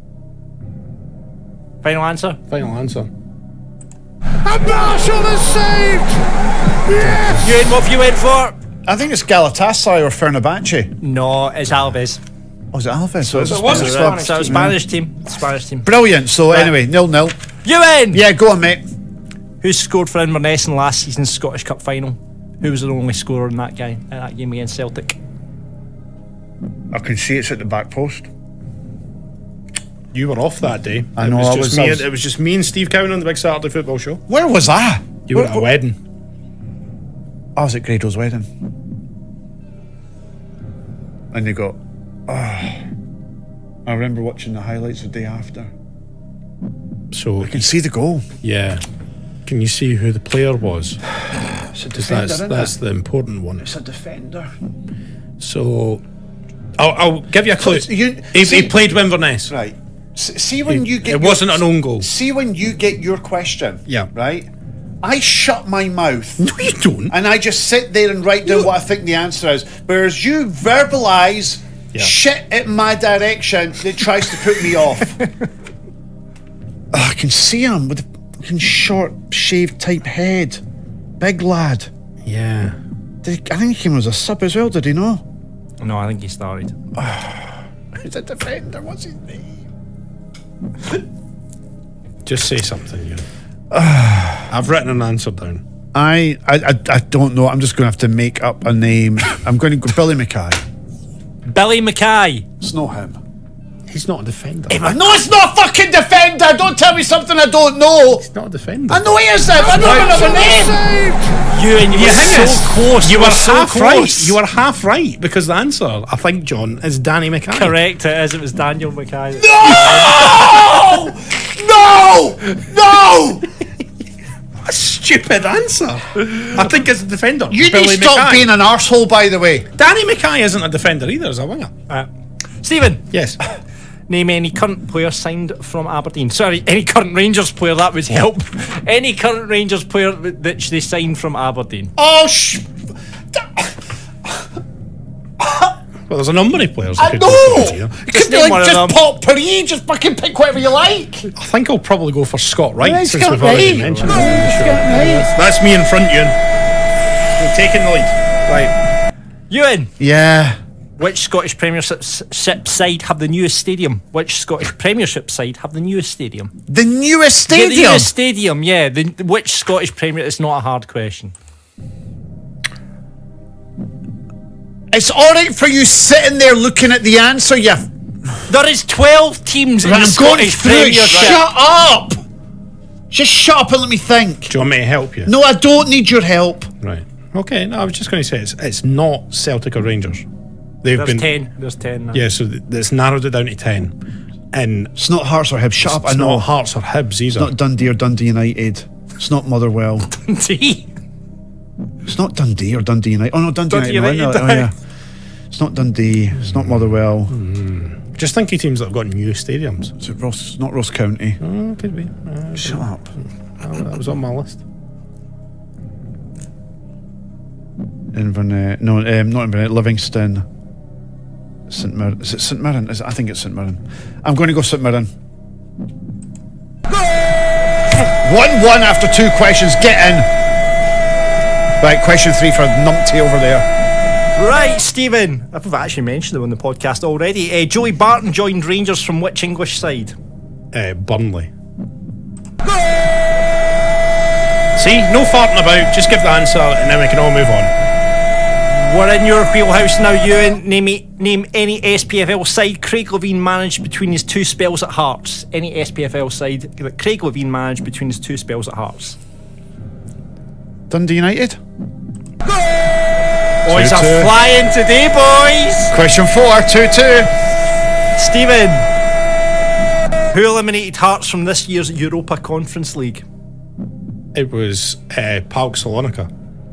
Final answer. Final answer. And Marshall is saved! Yes! You in what you went for? I think it's Galatasaray or Fenerbahce. No, it's Alves. Oh, is it Alves? So it's a it was a Spanish Spanish club. So Spanish team. Spanish team. Brilliant. So anyway, nil nil. You in? Yeah, go on, mate. Who scored for Inverness in last season's Scottish Cup final? Who was the only scorer in that game? In that game against Celtic? I can see it's at the back post. You were off that day. I it know, Was I just was- me I and, was- it was just me and Steve Cowan on the Big Saturday Football Show. Where was I? You were Where- at a wedding. I was at Grado's wedding. and you go, oh. I remember watching the highlights the day after. So I can see the goal. Yeah. Can you see who the player was? It's a Because defender, that's, isn't that's it? the important one. It's a defender. So I'll, I'll give you a clue. So you- he, see- he played with Inverness. Right. S- See when He- you get it your- wasn't an own goal. See when you get your question. Yeah. Right. I shut my mouth. No, you don't. And I just sit there and write down what I think the answer is. Whereas you verbalise Yeah. shit in my direction that tries to put me off. Oh, I can see him with a fucking short, shaved type head. Big lad. Yeah. Did he, I think he came as a sub as well, did he not? No, I think he started. He's a defender, what's his name? Just say something, you. I've written an answer down. I, I, I, I don't know. I'm just going to have to make up a name. I'm going to go Billy Mackay. Billy Mackay. It's not him. He's not a defender. No, it's not a fucking defender. Don't tell me something I don't know. He's not a defender. I know he is. I don't know name. You and you, You were hang so us. close. You were were so half close. right. You were half right because the answer, I think, John, is Danny Mackay. Correct, it is. It was Daniel Mackay. No! No! No! A stupid answer. I think it's a defender. You Billy need to stop Mackay. being an arsehole, by the way. Danny Mackay isn't a defender either, as a winger. Uh, Stephen, Yes. name any current player signed from Aberdeen. Sorry, any current Rangers player, that would help. Any current Rangers player that they signed from Aberdeen. Oh, sh... Well, there's a number of players. I could know! go for here. It Just could be name one like of just them. potpourri, just fucking pick whatever you like. I think I'll probably go for Scott Wright Yeah, since Scott we've already Wright. mentioned him. Yeah, Sure. Scott Wright. That's, that's me in front, Ewan. We're taking the lead. Right. Ewan, Yeah. which Scottish Premiership ship side have the newest stadium? Which Scottish Premiership side have the newest stadium? The newest Yeah, stadium. the newest stadium, yeah. The, which Scottish Premier... It's not a hard question. It's all right for you sitting there looking at the answer, you... f- There is twelve teams in I'm the going Scottish through it. Premiership. Shut up! Just shut up and let me think. Do you want me to help you? No, I don't need your help. Right. Okay, no, I was just going to say it's it's not Celtic or Rangers. They've There's been ten. There's ten now. Yeah, so th- it's narrowed it down to ten. And It's not Hearts or Hibs. Shut up, I it's know. not Hearts or Hibs either. It's not Dundee or Dundee United. It's not Motherwell. Dundee. It's not Dundee or Dundee United. Oh no, Dundee, Dundee United. no, United, oh, yeah. It's not Dundee. It's not Motherwell. Just think of teams that have got new stadiums. It's Ross. It's not Ross County. Oh, could be. Uh, Shut up. oh, that was on my list. Inverness. No, um, not Inverness. Livingston. St Mirren. Is it St Mirren? Is it? I think it's St Mirren. I'm going to go St Mirren. one one after two questions. Get in. Right, question three for numpty over there. Right, Stephen. I've actually mentioned it on the podcast already. Uh, Joey Barton joined Rangers from which English side? Uh, Burnley. See, no farting about. Just give the answer, and then we can all move on. We're in your wheelhouse now, Ewan. Name, me, name any S P F L side Craig Levine managed between his two spells at Hearts. Any S P F L side that Craig Levine managed between his two spells at Hearts. Dundee United. Boys are two. flying today, boys. Question four. Two two. Stephen, who eliminated Hearts from this year's Europa Conference League? It was uh, Palk Salonika.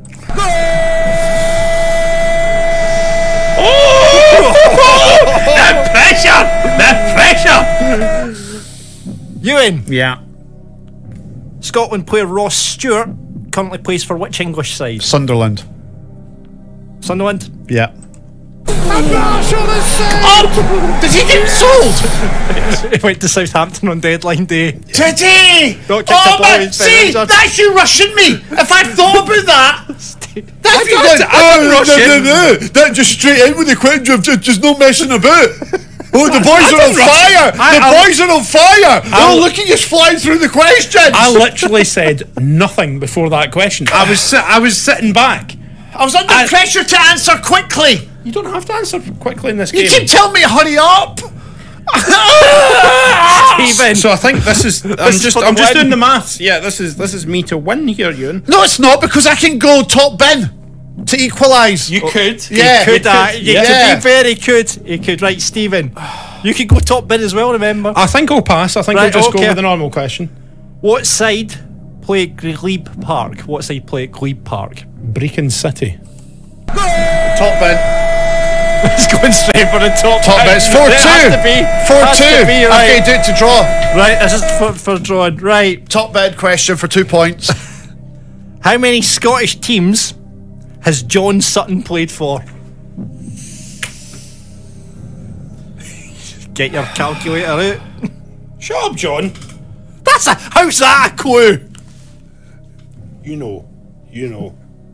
The pressure! The pressure! Ewan, Yeah. Scotland player Ross Stewart currently plays for which English side? Sunderland. Sunderland? Yeah. Oh! Did he get sold? He went to Southampton on deadline day. Did he? Don't kick Oh the man, boys, see, Rangers. that's you rushing me. If I thought about that, that's you don't- going. I don't Oh, rush no, in." no, no. That just straight in with the question, just, just no messing about. Oh, the boys are on don't rush fire! in. I- the I- boys are on fire! I- Oh, look at you flying through the questions. I literally said nothing before that question. I was si- I was sitting back. I was under I- pressure to answer quickly. You don't have to answer quickly in this You game. keep telling me to hurry up. Stephen. So I think this is. I'm is just. for the I'm just win. doing the maths. Yeah, this is. This is me to win here, Ewan. No, it's not, because I can go top bin. To equalise. You could. Yeah. He could, He uh, could. you- Yeah. To be fair, he could. He could. Right, Stephen. You could go top bid as well, remember? I think I'll pass. I think Right, I'll just okay. go with the normal question. What side play at Glebe Park? What side play at Glebe Park? Brecon City. Top bid. He's going straight for the top. Top bid. It's four It has two. to be. four Has two. to be, right. Okay, do it to draw. Right, this is for, for drawing. Right. Top bid question for two points. How many Scottish teams has John Sutton played for? Get your calculator out. Shut up, John. That's a. How's that a clue? You know. You know.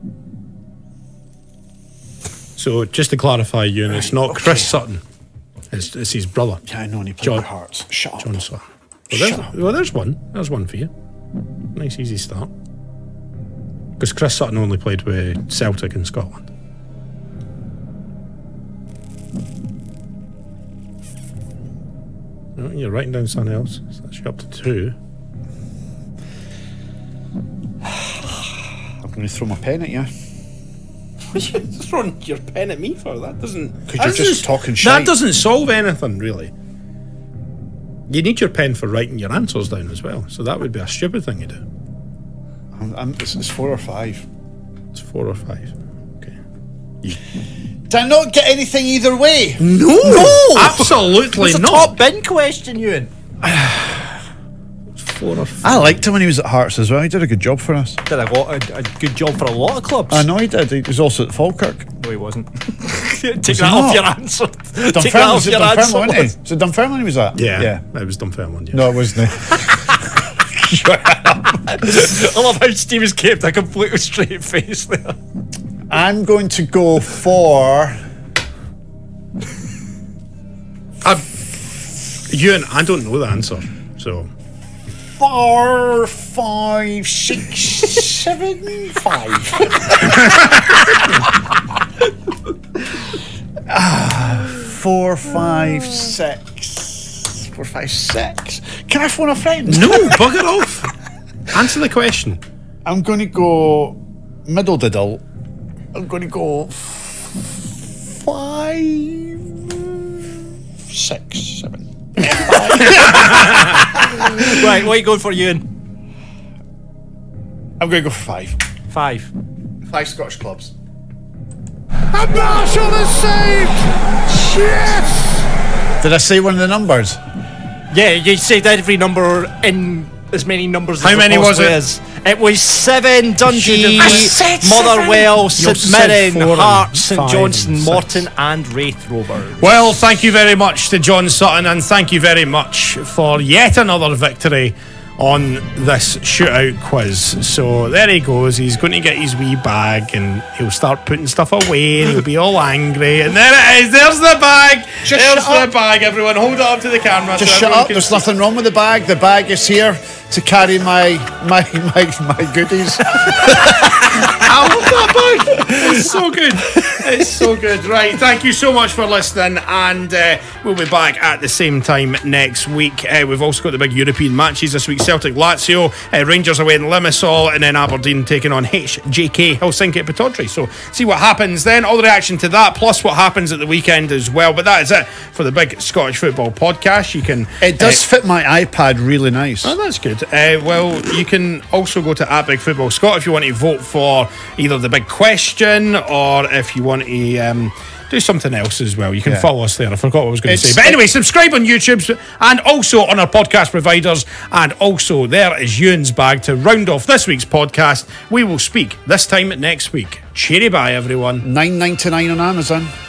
So, just to clarify, Ewan, it's not Chris Sutton. It's, it's his brother. Yeah, I know, and he played John- for Hearts. Shut up. John Sutton. Well, there's, well, there's one. There's one for you. Nice, easy start. Because Chris Sutton only played with Celtic in Scotland. Oh, you're writing down something else. So that's you up to two. I'm going to throw my pen at you. What are you throwing your pen at me for? That doesn't. Because that you're just doesn't- talking That shite. doesn't solve anything, really. You need your pen for writing your answers down as well. So that would be a stupid thing to do. I'm, I'm, it's, it's four or five. It's four or five. Okay. Did I not get anything either way? No, No! absolutely It's a not. top bin question, Ewan. Four or five. I liked him when he was at Hearts as well. He did a good job for us. Did a, lot, a, a good job for a lot of clubs. I know he did. He was also at Falkirk. No, he wasn't. Take he that off not? your answer. Take that Dunfermline, off was it your Dunfermline, answer. wasn't he? Was it Dunfermline he was at? Yeah, Yeah. it was Dunfermline. Yeah. No, it wasn't. I love how Steve kept a completely straight face there. I'm going to go for... Uh, Ewan, I don't know the answer, so Four, five, six, seven, five. ah, four, five, six. Four, five, six. Can I phone a friend? no, bugger off. Answer the question. I'm going to go middle diddle. I'm going to go five, six, seven. Right, what are you going for, Ewan? I'm going to go for five. Five. Five Scottish clubs. And Marshall is saved! Yes! Did I say one of the numbers? Yeah, you said every number in as many numbers as How there many was possibly it? is. It was seven. Dundee, I said Motherwell, seven. St You said Mirren, four and Hearts, St five Johnstone, and Morton, six. and Wraith Rovers. Well, thank you very much to John Sutton, and thank you very much for yet another victory on this shootout quiz. So there he goes. He's going to get his wee bag and he'll start putting stuff away and he'll be all angry. And there it is. There's the bag. Just There's shut the up. bag. Everyone, hold it up to the camera. Just so shut everyone up. can There's see. nothing wrong with the bag. The bag is here to carry my my my, my goodies. I love that bag. It's so good. It's so good. Right. Thank you so much for listening, and uh, we'll be back at the same time next week. Uh, we've also got the big European matches this week. Celtic, Lazio, uh, Rangers away in Limassol, and then Aberdeen taking on H J K Helsinki at Pittodrie. So see what happens then. All the reaction to that, plus what happens at the weekend as well. But that is it for the big Scottish Football Podcast. You can. It does uh, fit my iPad really nice. Oh, that's good. Uh, well, you can also go to at Big Football Scott if you want to vote for either the big question or if you want to um, do something else as well. You can Yeah. follow us there. I forgot what I was going to It's- say. But anyway, subscribe on YouTube and also on our podcast providers. And also, there is Ewan's bag to round off this week's podcast. We will speak this time next week. Cheery bye, everyone. nine ninety-nine on Amazon.